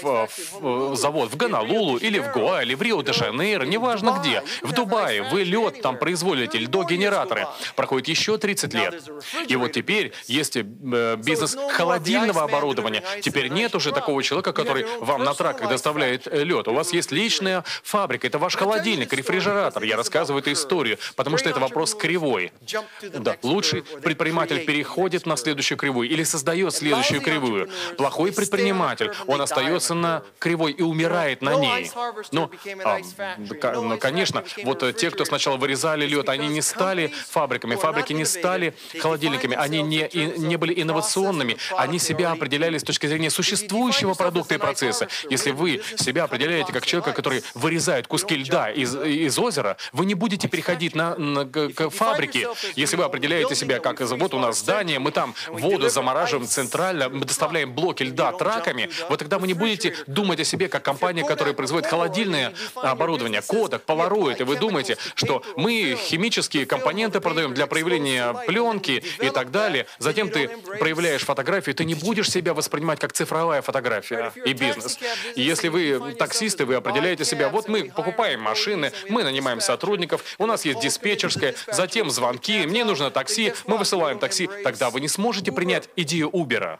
Speaker 4: завод в Гонолулу или в Гоа, или в Рио-де-Жанейро, неважно где. В Дубае вы лед там производите, льдогенераторы. Проходит еще 30 лет. И вот теперь есть бизнес холодильного оборудования. Теперь нет уже такого человека, который вам на траках доставляет лед. У вас есть личная фабрика, это ваш холодильник, рефрижератор. Я рассказываю эту историю, потому что это вопрос кривой. Да, лучший предприниматель переходит на следующую кривую или создает следующую кривую. Плохой предприниматель, он остается на кривой и умирает на ней. Но, конечно, вот те, кто сначала вырезали лед, они не стали фабриками, фабрики не стали холодильниками, они не были инновационными, они себя определяли с точки зрения существующего продукта и процесса. Если вы себя определяете как человека, который вырезает куски льда из озера, вы не будете переходить к фабрике. Если вы определяете себя как вот у нас здание, мы там воду замораживаем центрально, мы доставляем блоки льда траками, вот тогда вы не будете думать о себе как компания, которая производит холодильное оборудование, Kodak, Polaroid, и вы думаете, что мы химические компоненты продаем для проявления пленки и так далее. Затем ты проявляешь фотографию, ты не будешь себя воспринимать как цифровая фотография и бизнес. И если вы таксисты, вы определяете себя, вот мы покупаем машины, мы нанимаем сотрудников, у нас есть диспетчерская, затем звонки, мне нужно такси, мы высылаем такси, тогда вы не сможете принять идею Uber.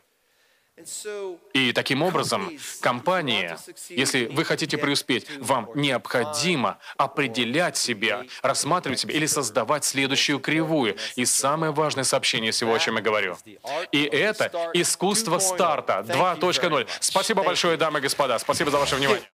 Speaker 4: И таким образом, компания, если вы хотите преуспеть, вам необходимо определять себя, рассматривать себя или создавать следующую кривую. И самое важное сообщение всего, о чем я говорю. И это искусство старта 2.0. Спасибо большое, дамы и господа. Спасибо за ваше внимание.